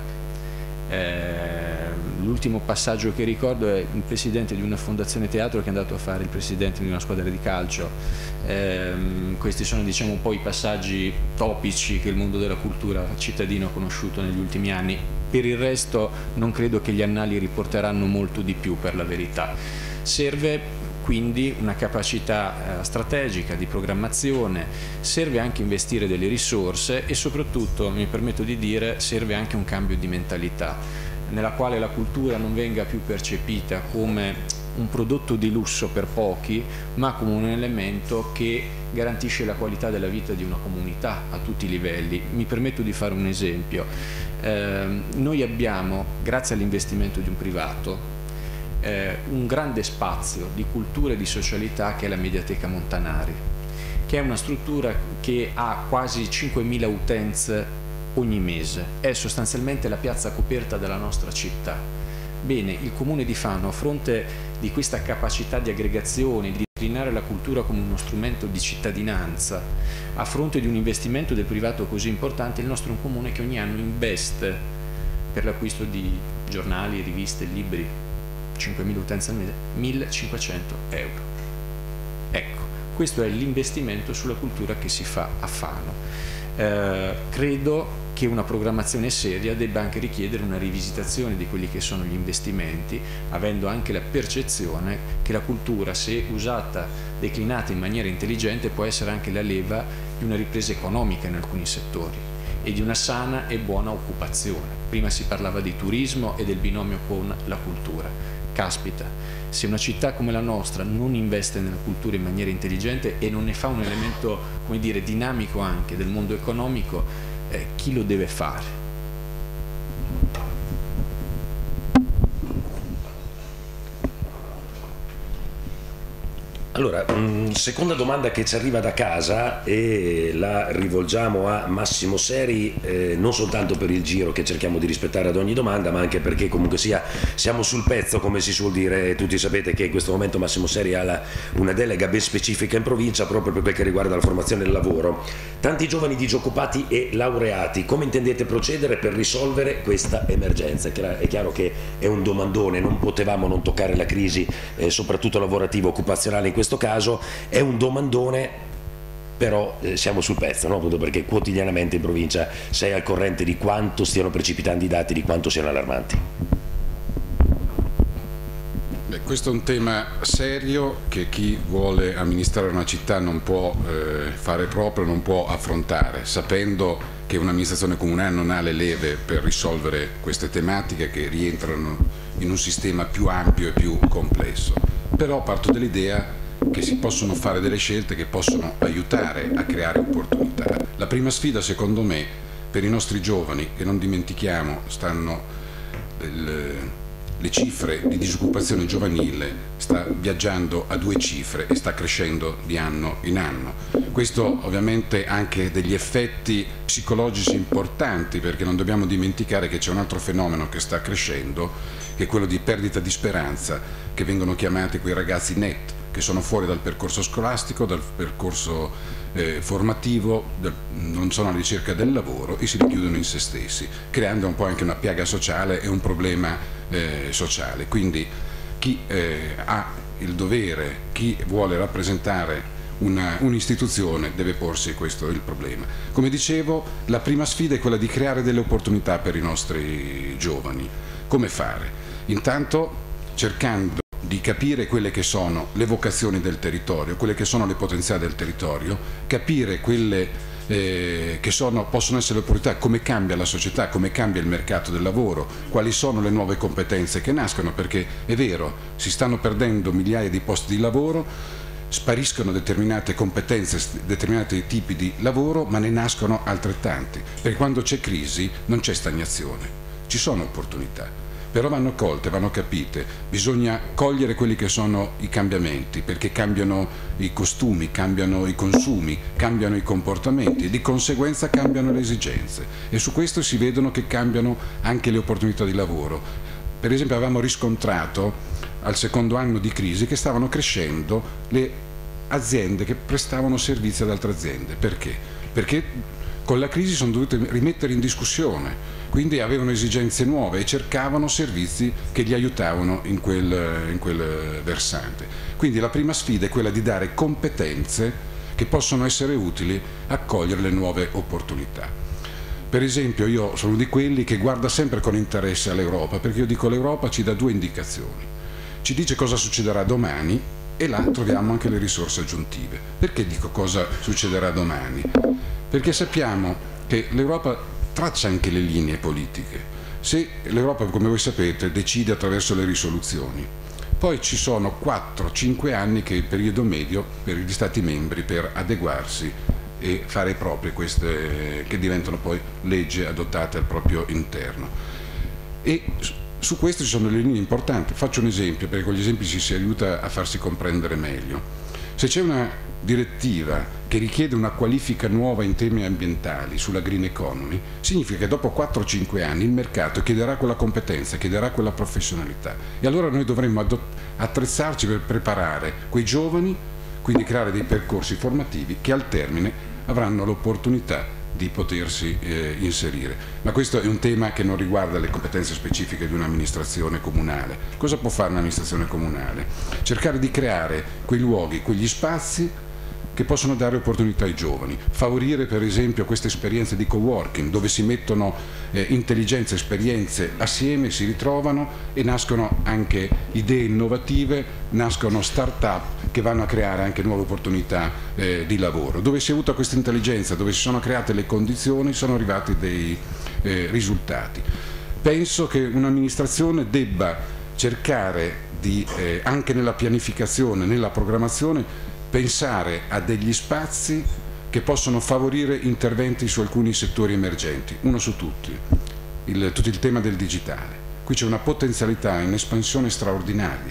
Eh, l'ultimo passaggio che ricordo è il presidente di una fondazione teatro che è andato a fare il presidente di una squadra di calcio. Eh, questi sono, diciamo, un po' i passaggi topici che il mondo della cultura cittadino ha conosciuto negli ultimi anni. Per il resto non credo che gli annali riporteranno molto di più, per la verità. Serve quindi una capacità eh, strategica di programmazione, serve anche investire delle risorse e soprattutto, mi permetto di dire, serve anche un cambio di mentalità, nella quale la cultura non venga più percepita come un prodotto di lusso per pochi, ma come un elemento che garantisce la qualità della vita di una comunità a tutti i livelli. Mi permetto di fare un esempio. Eh, noi abbiamo, grazie all'investimento di un privato, Eh, un grande spazio di cultura e di socialità che è la Mediateca Montanari, che è una struttura che ha quasi cinquemila utenze ogni mese, è sostanzialmente la piazza coperta della nostra città. Bene, il Comune di Fano, a fronte di questa capacità di aggregazione, di declinare la cultura come uno strumento di cittadinanza, a fronte di un investimento del privato così importante, il nostro è un comune che ogni anno investe per l'acquisto di giornali, riviste, libri, cinquemila utenze al mese, millecinquecento euro. Ecco, questo è l'investimento sulla cultura che si fa a Fano. Eh, credo che una programmazione seria debba anche richiedere una rivisitazione di quelli che sono gli investimenti, avendo anche la percezione che la cultura, se usata, declinata in maniera intelligente, può essere anche la leva di una ripresa economica in alcuni settori e di una sana e buona occupazione. Prima si parlava di turismo e del binomio con la cultura. Caspita, se una città come la nostra non investe nella cultura in maniera intelligente e non ne fa un elemento, come dire, dinamico anche del mondo economico, eh, chi lo deve fare? Allora, mh, seconda domanda che ci arriva da casa e la rivolgiamo a Massimo Seri, eh, non soltanto per il giro che cerchiamo di rispettare ad ogni domanda, ma anche perché comunque sia siamo sul pezzo, come si suol dire. Tutti sapete che in questo momento Massimo Seri ha la, una delega ben specifica in provincia proprio per quel che riguarda la formazione del lavoro. Tanti giovani disoccupati e laureati, come intendete procedere per risolvere questa emergenza? È chiaro che è un domandone, non potevamo non toccare la crisi, eh, soprattutto lavorativa, occupazionale in questo caso, è un domandone, però eh, siamo sul pezzo, no? Appunto perché quotidianamente in provincia sei al corrente di quanto stiano precipitando i dati, di quanto siano allarmanti. Beh, questo è un tema serio che chi vuole amministrare una città non può eh, fare proprio, non può affrontare, sapendo che un'amministrazione comunale non ha le leve per risolvere queste tematiche che rientrano in un sistema più ampio e più complesso. Però parto dall'idea che si possono fare delle scelte che possono aiutare a creare opportunità. La prima sfida, secondo me, per i nostri giovani, che non dimentichiamo, stanno il, le cifre di disoccupazione giovanile sta viaggiando a due cifre e sta crescendo di anno in anno. Questo ovviamente ha anche degli effetti psicologici importanti, perché non dobbiamo dimenticare che c'è un altro fenomeno che sta crescendo, che è quello di perdita di speranza, che vengono chiamati quei ragazzi net, che sono fuori dal percorso scolastico, dal percorso eh, formativo, del, non sono alla ricerca del lavoro e si richiudono in se stessi, creando un po' anche una piaga sociale e un problema eh, sociale. Quindi chi eh, ha il dovere, chi vuole rappresentare un'istituzione deve porsi questo il problema. Come dicevo, la prima sfida è quella di creare delle opportunità per i nostri giovani. Come fare? Intanto cercando di capire quelle che sono le vocazioni del territorio, quelle che sono le potenzialità del territorio, capire quelle eh, che sono, possono essere le opportunità, come cambia la società, come cambia il mercato del lavoro, quali sono le nuove competenze che nascono, perché è vero, si stanno perdendo migliaia di posti di lavoro, spariscono determinate competenze, determinati tipi di lavoro, ma ne nascono altrettanti, perché quando c'è crisi non c'è stagnazione, ci sono opportunità. Però vanno colte, vanno capite, bisogna cogliere quelli che sono i cambiamenti, perché cambiano i costumi, cambiano i consumi, cambiano i comportamenti e di conseguenza cambiano le esigenze e su questo si vedono che cambiano anche le opportunità di lavoro. Per esempio avevamo riscontrato al secondo anno di crisi che stavano crescendo le aziende che prestavano servizi ad altre aziende. Perché? Perché con la crisi sono dovute rimettere in discussione, quindi avevano esigenze nuove e cercavano servizi che li aiutavano in quel, in quel versante. Quindi la prima sfida è quella di dare competenze che possono essere utili a cogliere le nuove opportunità. Per esempio io sono di quelli che guarda sempre con interesse all'Europa, perché io dico l'Europa ci dà due indicazioni, ci dice cosa succederà domani e là troviamo anche le risorse aggiuntive. Perché dico cosa succederà domani? Perché sappiamo che l'Europa traccia anche le linee politiche. Se l'Europa, come voi sapete, decide attraverso le risoluzioni, poi ci sono quattro cinque anni che è il periodo medio per gli Stati membri per adeguarsi e fare proprie queste, che diventano poi leggi adottate al proprio interno. E su questo ci sono le linee importanti. Faccio un esempio, perché con gli esempi ci si aiuta a farsi comprendere meglio. Se c'è una direttiva che richiede una qualifica nuova in temi ambientali sulla green economy, significa che dopo quattro cinque anni il mercato chiederà quella competenza, chiederà quella professionalità e allora noi dovremmo attrezzarci per preparare quei giovani, quindi creare dei percorsi formativi che al termine avranno l'opportunità di potersi eh, inserire. Ma questo è un tema che non riguarda le competenze specifiche di un'amministrazione comunale. Cosa può fare un'amministrazione comunale? Cercare di creare quei luoghi, quegli spazi che possono dare opportunità ai giovani, favorire per esempio queste esperienze di coworking dove si mettono eh, intelligenze, esperienze assieme, si ritrovano e nascono anche idee innovative, nascono start-up che vanno a creare anche nuove opportunità eh, di lavoro. Dove si è avuta questa intelligenza, dove si sono create le condizioni, sono arrivati dei eh, risultati. Penso che un'amministrazione debba cercare di, eh, anche nella pianificazione, nella programmazione, pensare a degli spazi che possono favorire interventi su alcuni settori emergenti, uno su tutti, il, tutto il tema del digitale. Qui c'è una potenzialità in espansione straordinaria,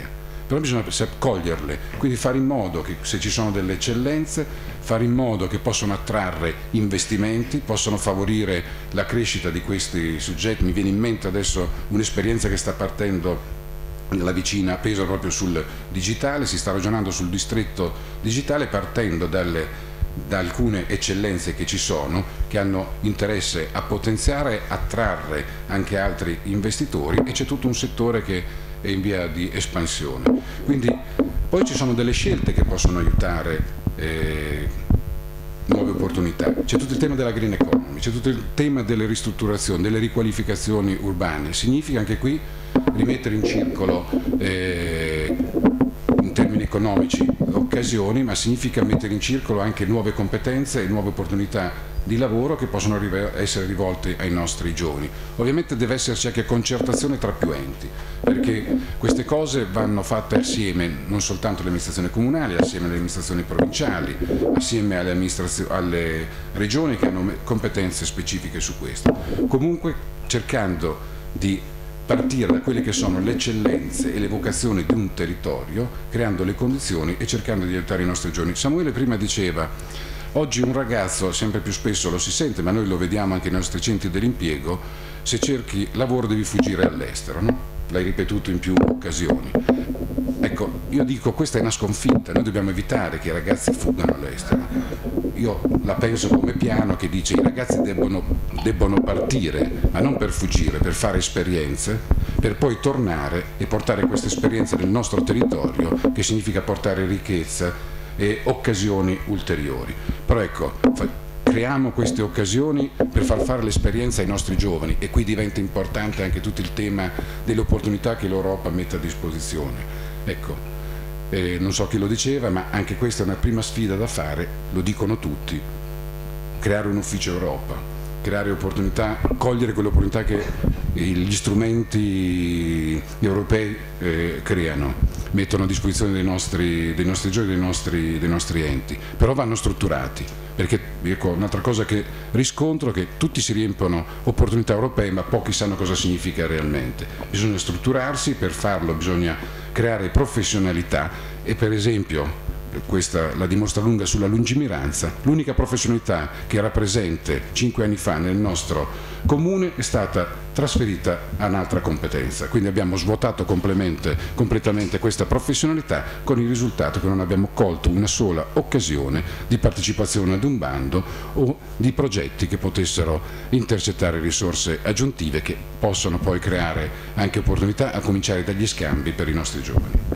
però bisogna coglierle, quindi fare in modo che se ci sono delle eccellenze, fare in modo che possano attrarre investimenti, possono favorire la crescita di questi soggetti. Mi viene in mente adesso un'esperienza che sta partendo la vicina Pesaro proprio sul digitale, si sta ragionando sul distretto digitale partendo dalle da alcune eccellenze che ci sono, che hanno interesse a potenziare, attrarre anche altri investitori, e c'è tutto un settore che è in via di espansione. Quindi poi ci sono delle scelte che possono aiutare eh, nuove opportunità. C'è tutto il tema della green economy, c'è tutto il tema delle ristrutturazioni, delle riqualificazioni urbane. Significa anche qui rimettere in circolo eh, in termini economici occasioni, ma significa mettere in circolo anche nuove competenze e nuove opportunità di lavoro che possono essere rivolte ai nostri giovani. Ovviamente deve esserci anche concertazione tra più enti, perché queste cose vanno fatte assieme, non soltanto alle amministrazioni comunali, assieme alle amministrazioni provinciali, assieme alle, alle regioni che hanno competenze specifiche su questo. Comunque cercando di partire da quelle che sono le eccellenze e le vocazioni di un territorio, creando le condizioni e cercando di aiutare i nostri giovani. Samuele prima diceva, oggi un ragazzo, sempre più spesso lo si sente, ma noi lo vediamo anche nei nostri centri dell'impiego, se cerchi lavoro devi fuggire all'estero, no? L'hai ripetuto in più occasioni. Ecco, io dico, questa è una sconfitta, noi dobbiamo evitare che i ragazzi fuggano all'estero. Io la penso come Piano, che dice i ragazzi debbono, debbono partire, ma non per fuggire, per fare esperienze, per poi tornare e portare queste esperienze nel nostro territorio, che significa portare ricchezza e occasioni ulteriori. Però ecco, creiamo queste occasioni per far fare l'esperienza ai nostri giovani, e qui diventa importante anche tutto il tema delle opportunità che l'Europa mette a disposizione. Ecco, eh, non so chi lo diceva, ma anche questa è una prima sfida da fare, lo dicono tutti: creare un ufficio Europa, creare opportunità, cogliere quelle opportunità che gli strumenti europei eh, creano, mettono a disposizione dei nostri, dei nostri giovani, dei nostri, dei nostri enti, però vanno strutturati, perché ecco, un'altra cosa che riscontro è che tutti si riempiono opportunità europee, ma pochi sanno cosa significa realmente. Bisogna strutturarsi, per farlo bisogna creare professionalità, e per esempio questa la dimostra lunga sulla lungimiranza. L'unica professionalità che era presente cinque anni fa nel nostro comune è stata trasferita a un'altra competenza, quindi abbiamo svuotato completamente questa professionalità, con il risultato che non abbiamo colto una sola occasione di partecipazione ad un bando o di progetti che potessero intercettare risorse aggiuntive che possono poi creare anche opportunità, a cominciare dagli scambi per i nostri giovani.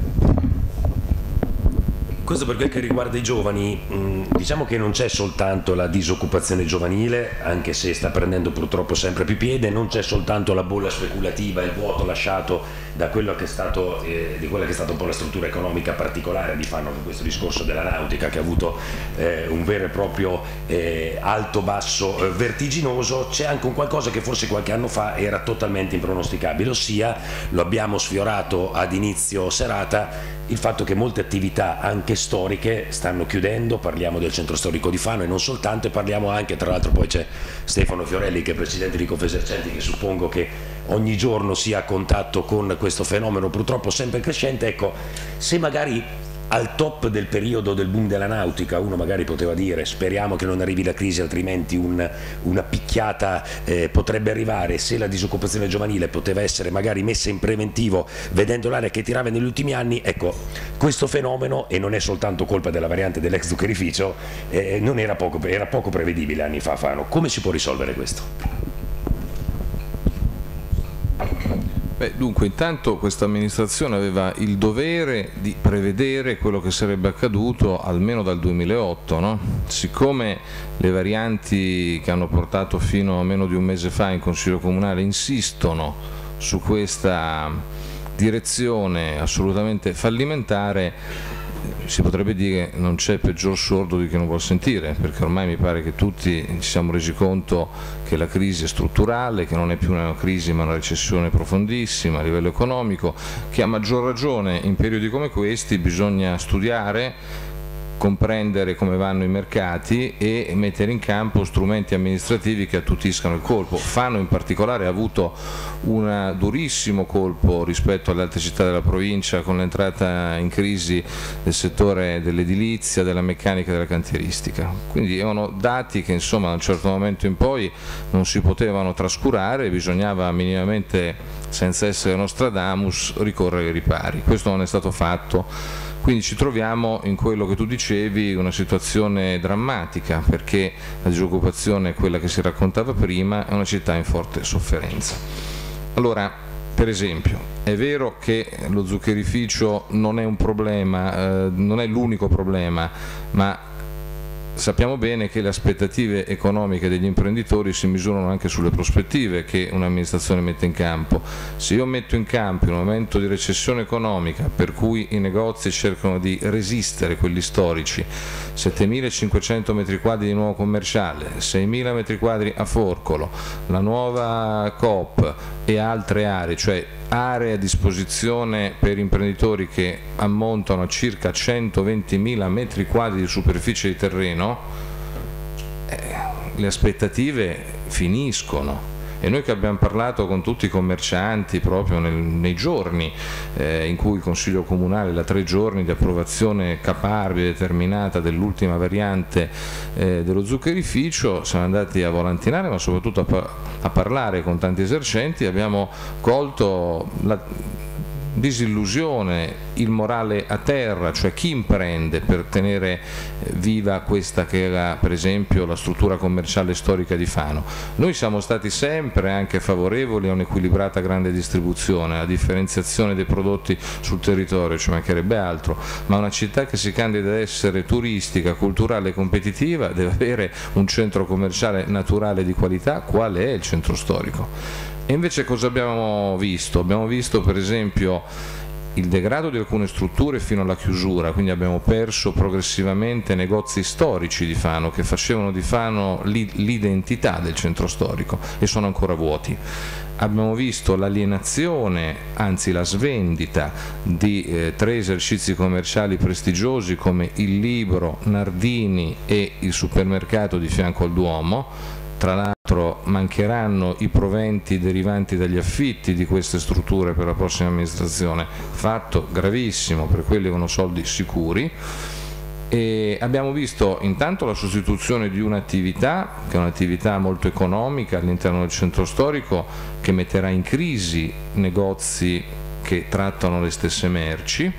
Questo per quel che riguarda i giovani, diciamo che non c'è soltanto la disoccupazione giovanile, anche se sta prendendo purtroppo sempre più piede, non c'è soltanto la bolla speculativa, il vuoto lasciato da quello che è stato, eh, di quella che è stata un po' la struttura economica particolare di Fano, con questo discorso della nautica che ha avuto eh, un vero e proprio eh, alto-basso eh, vertiginoso. C'è anche un qualcosa che forse qualche anno fa era totalmente impronosticabile, ossia, lo abbiamo sfiorato ad inizio serata, il fatto che molte attività anche storiche stanno chiudendo. Parliamo del centro storico di Fano e non soltanto, e parliamo anche, tra l'altro poi c'è Stefano Fiorelli che è presidente di Confesercenti, che suppongo che ogni giorno sia a contatto con questo fenomeno purtroppo sempre crescente. Ecco, se magari al top del periodo del boom della nautica uno magari poteva dire speriamo che non arrivi la crisi, altrimenti un, una picchiata eh, potrebbe arrivare, se la disoccupazione giovanile poteva essere magari messa in preventivo vedendo l'area che tirava negli ultimi anni, ecco, questo fenomeno, e non è soltanto colpa della variante dell'ex zuccherificio, eh, non era poco, era poco prevedibile anni fa a Fano. Come si può risolvere questo? Beh, dunque, intanto questa amministrazione aveva il dovere di prevedere quello che sarebbe accaduto almeno dal duemilaotto, no? Siccome le varianti che hanno portato fino a meno di un mese fa in Consiglio Comunale insistono su questa direzione assolutamente fallimentare, si potrebbe dire che non c'è peggior sordo di chi non vuol sentire, perché ormai mi pare che tutti ci siamo resi conto che la crisi è strutturale, che non è più una crisi ma una recessione profondissima a livello economico, che a maggior ragione in periodi come questi bisogna studiare comprendere come vanno i mercati e mettere in campo strumenti amministrativi che attutiscano il colpo. Fano in particolare ha avuto un durissimo colpo rispetto alle altre città della provincia con l'entrata in crisi del settore dell'edilizia, della meccanica e della cantieristica. Quindi erano dati che insomma da un certo momento in poi non si potevano trascurare, bisognava minimamente, senza essere Nostradamus, ricorrere ai ripari. Questo non è stato fatto. Quindi ci troviamo in quello che tu dicevi, una situazione drammatica, perché la disoccupazione è quella che si raccontava prima, è una città in forte sofferenza. Allora, per esempio, è vero che lo zuccherificio non è un problema, eh, non è l'unico problema, ma sappiamo bene che le aspettative economiche degli imprenditori si misurano anche sulle prospettive che un'amministrazione mette in campo. Se io metto in campo in un momento di recessione economica per cui i negozi cercano di resistere, quelli storici, settemilacinquecento metri quadri di nuovo commerciale, seimila metri quadri a Forcolo, la nuova Coop e altre aree, cioè aree a disposizione per imprenditori che ammontano a circa centoventimila metri quadri di superficie di terreno, eh, le aspettative finiscono. E noi che abbiamo parlato con tutti i commercianti proprio nel, nei giorni eh, in cui il Consiglio Comunale, da tre giorni di approvazione caparbia e determinata dell'ultima variante eh, dello zuccherificio, siamo andati a volantinare ma soprattutto a, pa a parlare con tanti esercenti, abbiamo colto la disillusione, il morale a terra, cioè chi imprende per tenere viva questa che era per esempio la struttura commerciale storica di Fano. Noi siamo stati sempre anche favorevoli a un'equilibrata grande distribuzione, a differenziazione dei prodotti sul territorio, ci mancherebbe altro, ma una città che si candida ad essere turistica, culturale e competitiva deve avere un centro commerciale naturale di qualità, qual è il centro storico. E invece cosa abbiamo visto? Abbiamo visto per esempio il degrado di alcune strutture fino alla chiusura, quindi abbiamo perso progressivamente negozi storici di Fano che facevano di Fano l'identità del centro storico e sono ancora vuoti. Abbiamo visto l'alienazione, anzi la svendita di eh, tre esercizi commerciali prestigiosi come il Libro, Nardini e il supermercato di fianco al Duomo. Tra l'altro mancheranno i proventi derivanti dagli affitti di queste strutture per la prossima amministrazione, fatto gravissimo, per quelli con soldi sicuri. E abbiamo visto intanto la sostituzione di un'attività, che è un'attività molto economica all'interno del centro storico, che metterà in crisi negozi che trattano le stesse merci,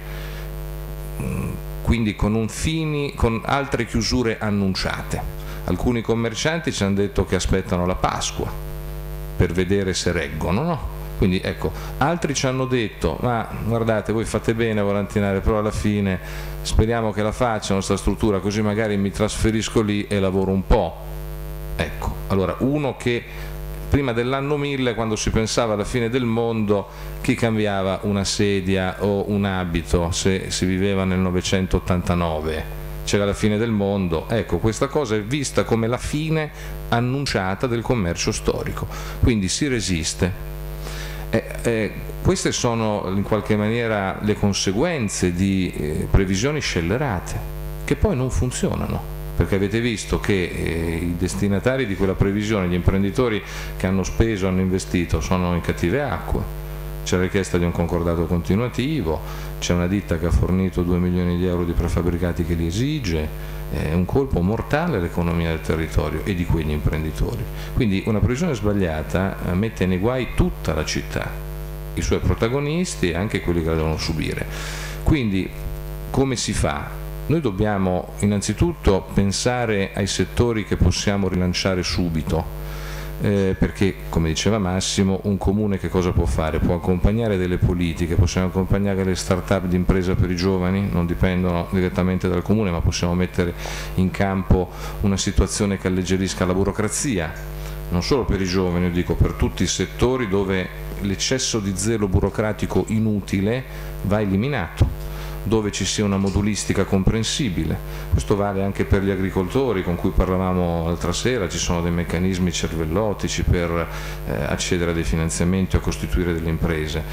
quindi con, un fini, con altre chiusure annunciate. Alcuni commercianti ci hanno detto che aspettano la Pasqua per vedere se reggono, no? Quindi ecco, altri ci hanno detto, ma guardate, voi fate bene a volantinare, però alla fine speriamo che la facciano sta struttura, così magari mi trasferisco lì e lavoro un po'. Ecco, allora uno che prima dell'anno mille, quando si pensava alla fine del mondo, chi cambiava una sedia o un abito se si viveva nel novecentottantanove? C'era la fine del mondo. Ecco, questa cosa è vista come la fine annunciata del commercio storico, quindi si resiste. Eh, eh, queste sono in qualche maniera le conseguenze di eh, previsioni scellerate che poi non funzionano, perché avete visto che eh, i destinatari di quella previsione, gli imprenditori che hanno speso, hanno investito, sono in cattive acque. C'è la richiesta di un concordato continuativo, c'è una ditta che ha fornito due milioni di euro di prefabbricati che li esige, è un colpo mortale all'economia del territorio e di quegli imprenditori. Quindi una previsione sbagliata mette nei guai tutta la città, i suoi protagonisti e anche quelli che la devono subire. Quindi come si fa? Noi dobbiamo innanzitutto pensare ai settori che possiamo rilanciare subito. Eh, perché, come diceva Massimo, un comune che cosa può fare? Può accompagnare delle politiche, possiamo accompagnare le start-up di impresa per i giovani, non dipendono direttamente dal comune, ma possiamo mettere in campo una situazione che alleggerisca la burocrazia, non solo per i giovani, io dico per tutti i settori dove l'eccesso di zelo burocratico inutile va eliminato. dove ci sia una modulistica comprensibile. Questo vale anche per gli agricoltori con cui parlavamo l'altra sera, ci sono dei meccanismi cervellotici per eh, accedere a dei finanziamenti o a costituire delle imprese.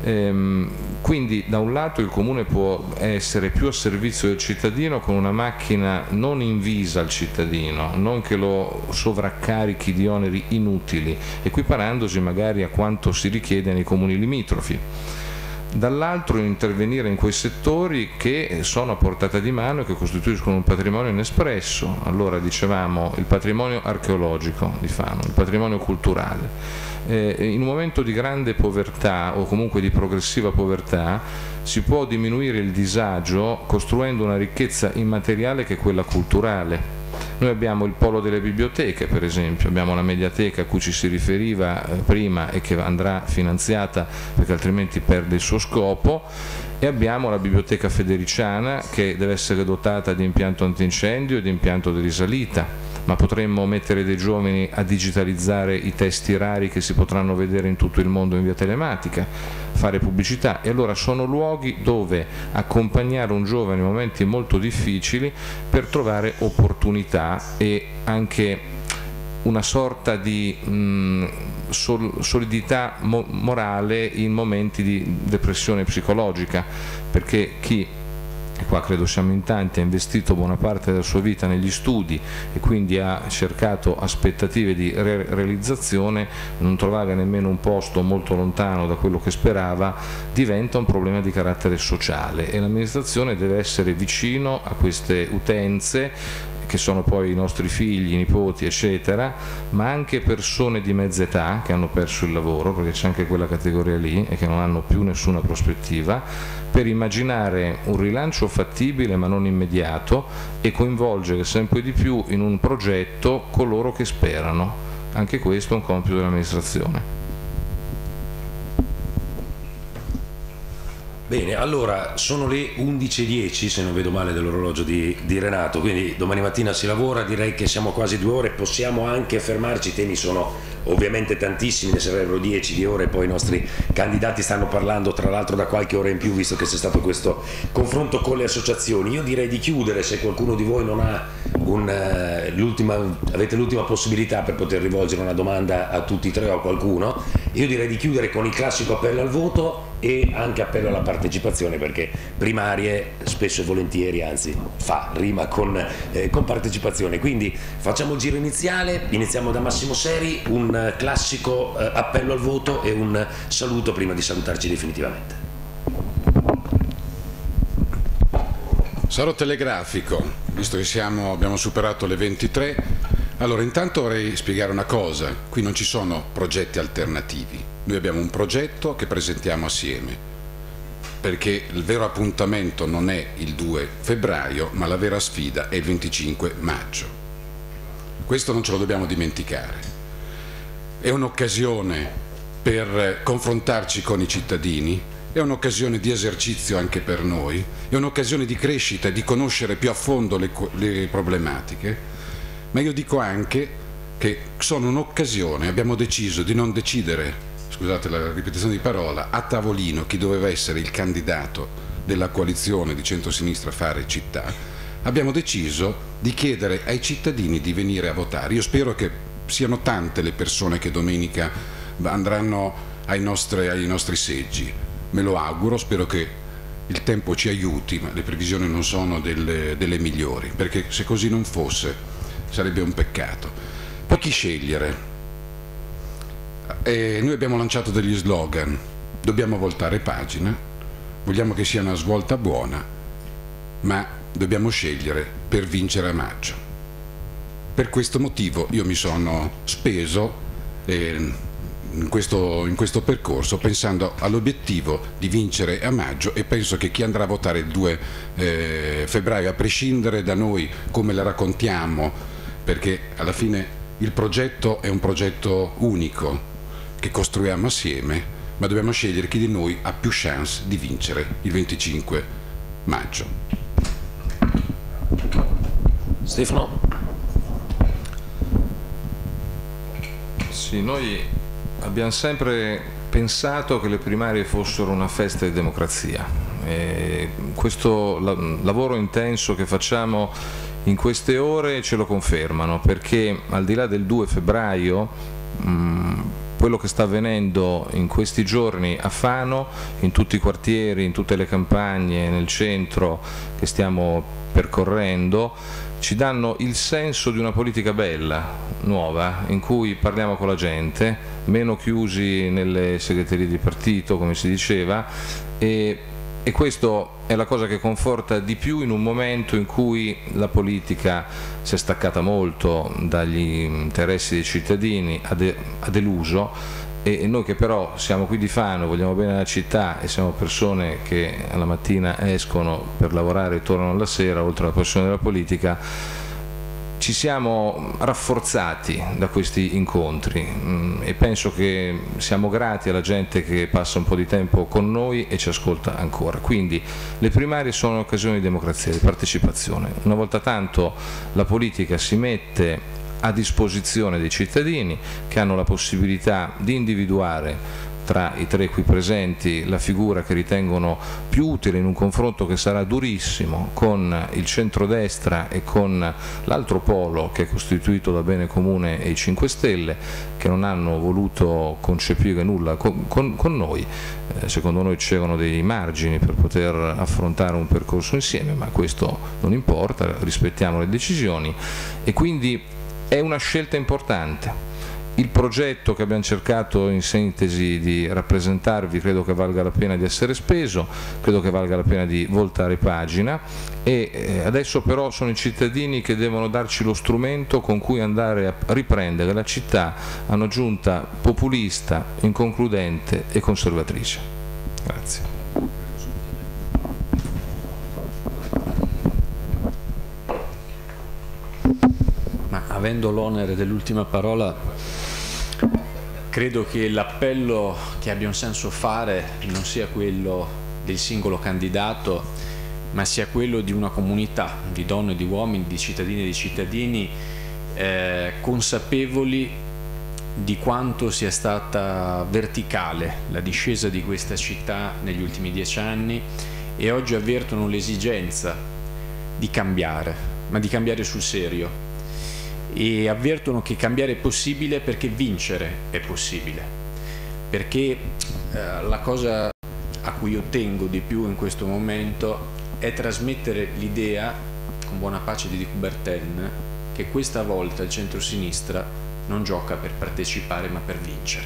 Ehm, quindi da un lato il Comune può essere più a servizio del cittadino con una macchina non invisa al cittadino, non che lo sovraccarichi di oneri inutili, equiparandosi magari a quanto si richiede nei comuni limitrofi. Dall'altro intervenire in quei settori che sono a portata di mano e che costituiscono un patrimonio inespresso. Allora dicevamo il patrimonio archeologico di Fano, il patrimonio culturale. Eh, in un momento di grande povertà o comunque di progressiva povertà si può diminuire il disagio costruendo una ricchezza immateriale che è quella culturale. Noi abbiamo il polo delle biblioteche, per esempio, abbiamo la mediateca a cui ci si riferiva eh, prima e che andrà finanziata perché altrimenti perde il suo scopo, e abbiamo la biblioteca federiciana che deve essere dotata di impianto antincendio e di impianto di risalita, ma potremmo mettere dei giovani a digitalizzare i testi rari che si potranno vedere in tutto il mondo in via telematica, fare pubblicità, e allora sono luoghi dove accompagnare un giovane in momenti molto difficili per trovare opportunità e anche una sorta di mh, sol solidità mo morale in momenti di depressione psicologica, perché chi, e qua credo siamo in tanti, ha investito buona parte della sua vita negli studi e quindi ha cercato aspettative di re realizzazione, non trovare nemmeno un posto molto lontano da quello che sperava, diventa un problema di carattere sociale e l'amministrazione deve essere vicino a queste utenze che sono poi i nostri figli, i nipoti, eccetera, ma anche persone di mezza età che hanno perso il lavoro, perché c'è anche quella categoria lì e che non hanno più nessuna prospettiva, per immaginare un rilancio fattibile ma non immediato e coinvolgere sempre di più in un progetto coloro che sperano. Anche questo è un compito dell'amministrazione. Bene, allora sono le undici e dieci, se non vedo male, dell'orologio di, di Renato, quindi domani mattina si lavora, direi che siamo quasi due ore, possiamo anche fermarci, i temi sono ovviamente tantissimi, ne sarebbero dieci di ore, poi i nostri candidati stanno parlando tra l'altro da qualche ora in più, visto che c'è stato questo confronto con le associazioni. Io direi di chiudere, se qualcuno di voi non ha un, uh, l'ultima, avete l'ultima possibilità per poter rivolgere una domanda a tutti e tre o a qualcuno, io direi di chiudere con il classico appello al voto e anche appello alla partecipazione, perché primarie spesso e volentieri, anzi fa rima con, eh, con partecipazione. Quindi facciamo il giro iniziale, iniziamo da Massimo Seri, un classico eh, appello al voto e un saluto prima di salutarci definitivamente. Sarò telegrafico, visto che siamo, abbiamo superato le ventitré. Allora, intanto vorrei spiegare una cosa: qui non ci sono progetti alternativi, noi abbiamo un progetto che presentiamo assieme, perché il vero appuntamento non è il due febbraio, ma la vera sfida è il venticinque maggio. Questo non ce lo dobbiamo dimenticare. È un'occasione per confrontarci con i cittadini, è un'occasione di esercizio anche per noi, è un'occasione di crescita, di conoscere più a fondo le, le problematiche, ma io dico anche che sono un'occasione, abbiamo deciso di non decidere, scusate la ripetizione di parola, a tavolino chi doveva essere il candidato della coalizione di centrosinistra Fare Città, abbiamo deciso di chiedere ai cittadini di venire a votare. Io spero che siano tante le persone che domenica andranno ai nostri, ai nostri seggi, me lo auguro, spero che il tempo ci aiuti, ma le previsioni non sono delle, delle migliori, perché se così non fosse sarebbe un peccato. Poi chi scegliere? E noi abbiamo lanciato degli slogan: dobbiamo voltare pagina, vogliamo che sia una svolta buona, ma dobbiamo scegliere per vincere a maggio. Per questo motivo io mi sono speso eh, in, questo, in questo percorso pensando all'obiettivo di vincere a maggio, e penso che chi andrà a votare il due eh, febbraio, a prescindere da noi come la raccontiamo, perché alla fine il progetto è un progetto unico che costruiamo assieme, ma dobbiamo scegliere chi di noi ha più chance di vincere il venticinque maggio. Stefano? Sì, noi abbiamo sempre pensato che le primarie fossero una festa di democrazia E questo la, lavoro intenso che facciamo in queste ore ce lo confermano, perché al di là del due febbraio mh, quello che sta avvenendo in questi giorni a Fano, in tutti i quartieri, in tutte le campagne, nel centro che stiamo percorrendo, ci danno il senso di una politica bella, nuova, in cui parliamo con la gente, meno chiusi nelle segreterie di partito, come si diceva, e, e questo è la cosa che conforta di più in un momento in cui la politica si è staccata molto dagli interessi dei cittadini, ha, de, ha deluso, e, e noi che però siamo qui di Fano, vogliamo bene la città e siamo persone che alla mattina escono per lavorare e tornano alla sera, oltre alla passione della politica, ci siamo rafforzati da questi incontri mh, e penso che siamo grati alla gente che passa un po' di tempo con noi e ci ascolta ancora. Quindi le primarie sono un'occasione di democrazia, di partecipazione. Una volta tanto la politica si mette a disposizione dei cittadini che hanno la possibilità di individuare tra i tre qui presenti la figura che ritengono più utile in un confronto che sarà durissimo con il centrodestra e con l'altro polo che è costituito da Bene Comune e i cinque Stelle, che non hanno voluto concepire nulla con, con, con noi. Eh, secondo noi c'erano dei margini per poter affrontare un percorso insieme, ma questo non importa, rispettiamo le decisioni e quindi è una scelta importante. Il progetto che abbiamo cercato in sintesi di rappresentarvi credo che valga la pena di essere speso, credo che valga la pena di voltare pagina e adesso però sono i cittadini che devono darci lo strumento con cui andare a riprendere la città a una giunta populista, inconcludente e conservatrice. Grazie. Ma avendo l'onere dell'ultima parola, credo che l'appello che abbia un senso fare non sia quello del singolo candidato, ma sia quello di una comunità di donne e di uomini, di cittadine e di cittadini eh, consapevoli di quanto sia stata verticale la discesa di questa città negli ultimi dieci anni e oggi avvertono l'esigenza di cambiare, ma di cambiare sul serio. E avvertono che cambiare è possibile perché vincere è possibile, perché eh, la cosa a cui io tengo di più in questo momento è trasmettere l'idea, con buona pace di Di Coubertin, che questa volta il centrosinistra non gioca per partecipare ma per vincere,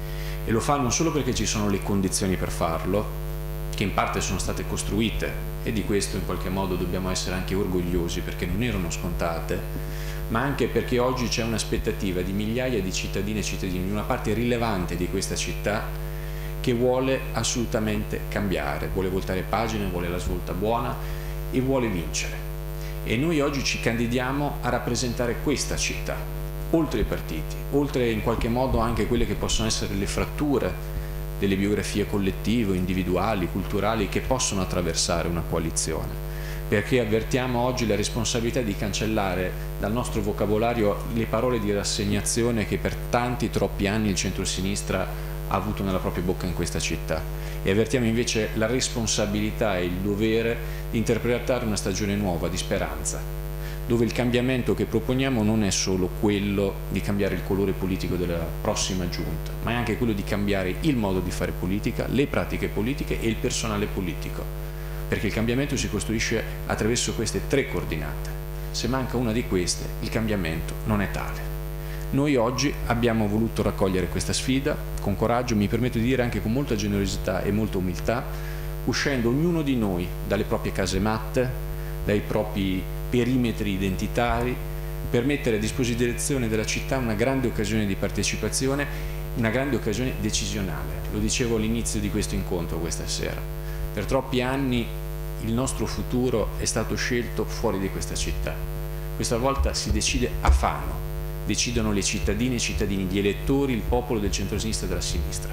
e lo fa non solo perché ci sono le condizioni per farlo, che in parte sono state costruite, e di questo in qualche modo dobbiamo essere anche orgogliosi perché non erano scontate, ma anche perché oggi c'è un'aspettativa di migliaia di cittadine e cittadini, di una parte rilevante di questa città che vuole assolutamente cambiare, vuole voltare pagina, vuole la svolta buona e vuole vincere. E noi oggi ci candidiamo a rappresentare questa città, oltre i partiti, oltre in qualche modo anche quelle che possono essere le fratture delle biografie collettive, individuali, culturali che possono attraversare una coalizione. Perché avvertiamo oggi la responsabilità di cancellare dal nostro vocabolario le parole di rassegnazione che per tanti, troppi anni il centrosinistra ha avuto nella propria bocca in questa città, e avvertiamo invece la responsabilità e il dovere di interpretare una stagione nuova di speranza, dove il cambiamento che proponiamo non è solo quello di cambiare il colore politico della prossima giunta, ma è anche quello di cambiare il modo di fare politica, le pratiche politiche e il personale politico. Perché il cambiamento si costruisce attraverso queste tre coordinate. Se manca una di queste, il cambiamento non è tale. Noi oggi abbiamo voluto raccogliere questa sfida con coraggio, mi permetto di dire anche con molta generosità e molta umiltà, uscendo ognuno di noi dalle proprie casematte, dai propri perimetri identitari, per mettere a disposizione della città una grande occasione di partecipazione, una grande occasione decisionale. Lo dicevo all'inizio di questo incontro questa sera. Per troppi anni il nostro futuro è stato scelto fuori di questa città. Questa volta si decide a Fano, decidono le cittadine e i cittadini, gli elettori, il popolo del centro-sinistra e della sinistra.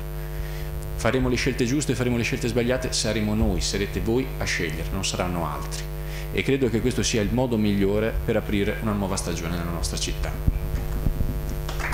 Faremo le scelte giuste, faremo le scelte sbagliate, saremo noi, sarete voi a scegliere, non saranno altri. E credo che questo sia il modo migliore per aprire una nuova stagione nella nostra città.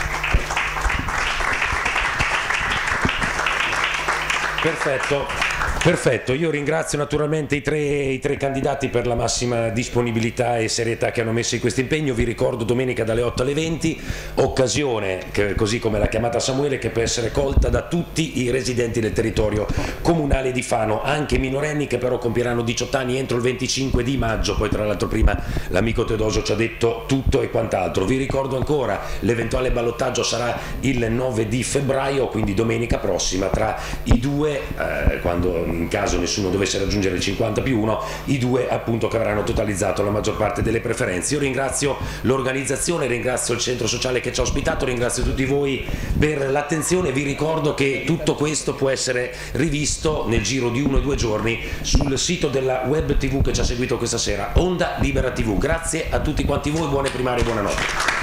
Perfetto. Perfetto, io ringrazio naturalmente i tre, i tre candidati per la massima disponibilità e serietà che hanno messo in questo impegno. Vi ricordo domenica dalle otto alle venti, occasione che, così come l'ha chiamata Samuele, che può essere colta da tutti i residenti del territorio comunale di Fano, anche minorenni che però compieranno diciotto anni entro il venticinque di maggio. Poi tra l'altro prima l'amico Teodoso ci ha detto tutto e quant'altro. Vi ricordo ancora l'eventuale ballottaggio sarà il nove di febbraio, quindi domenica prossima, tra i due, eh, quando in caso nessuno dovesse raggiungere il cinquanta più uno, i due appunto che avranno totalizzato la maggior parte delle preferenze. Io ringrazio l'organizzazione, ringrazio il centro sociale che ci ha ospitato, ringrazio tutti voi per l'attenzione. Vi ricordo che tutto questo può essere rivisto nel giro di uno o due giorni sul sito della web tv che ci ha seguito questa sera, Onda Libera tivù. Grazie a tutti quanti voi, buone primarie e buonanotte.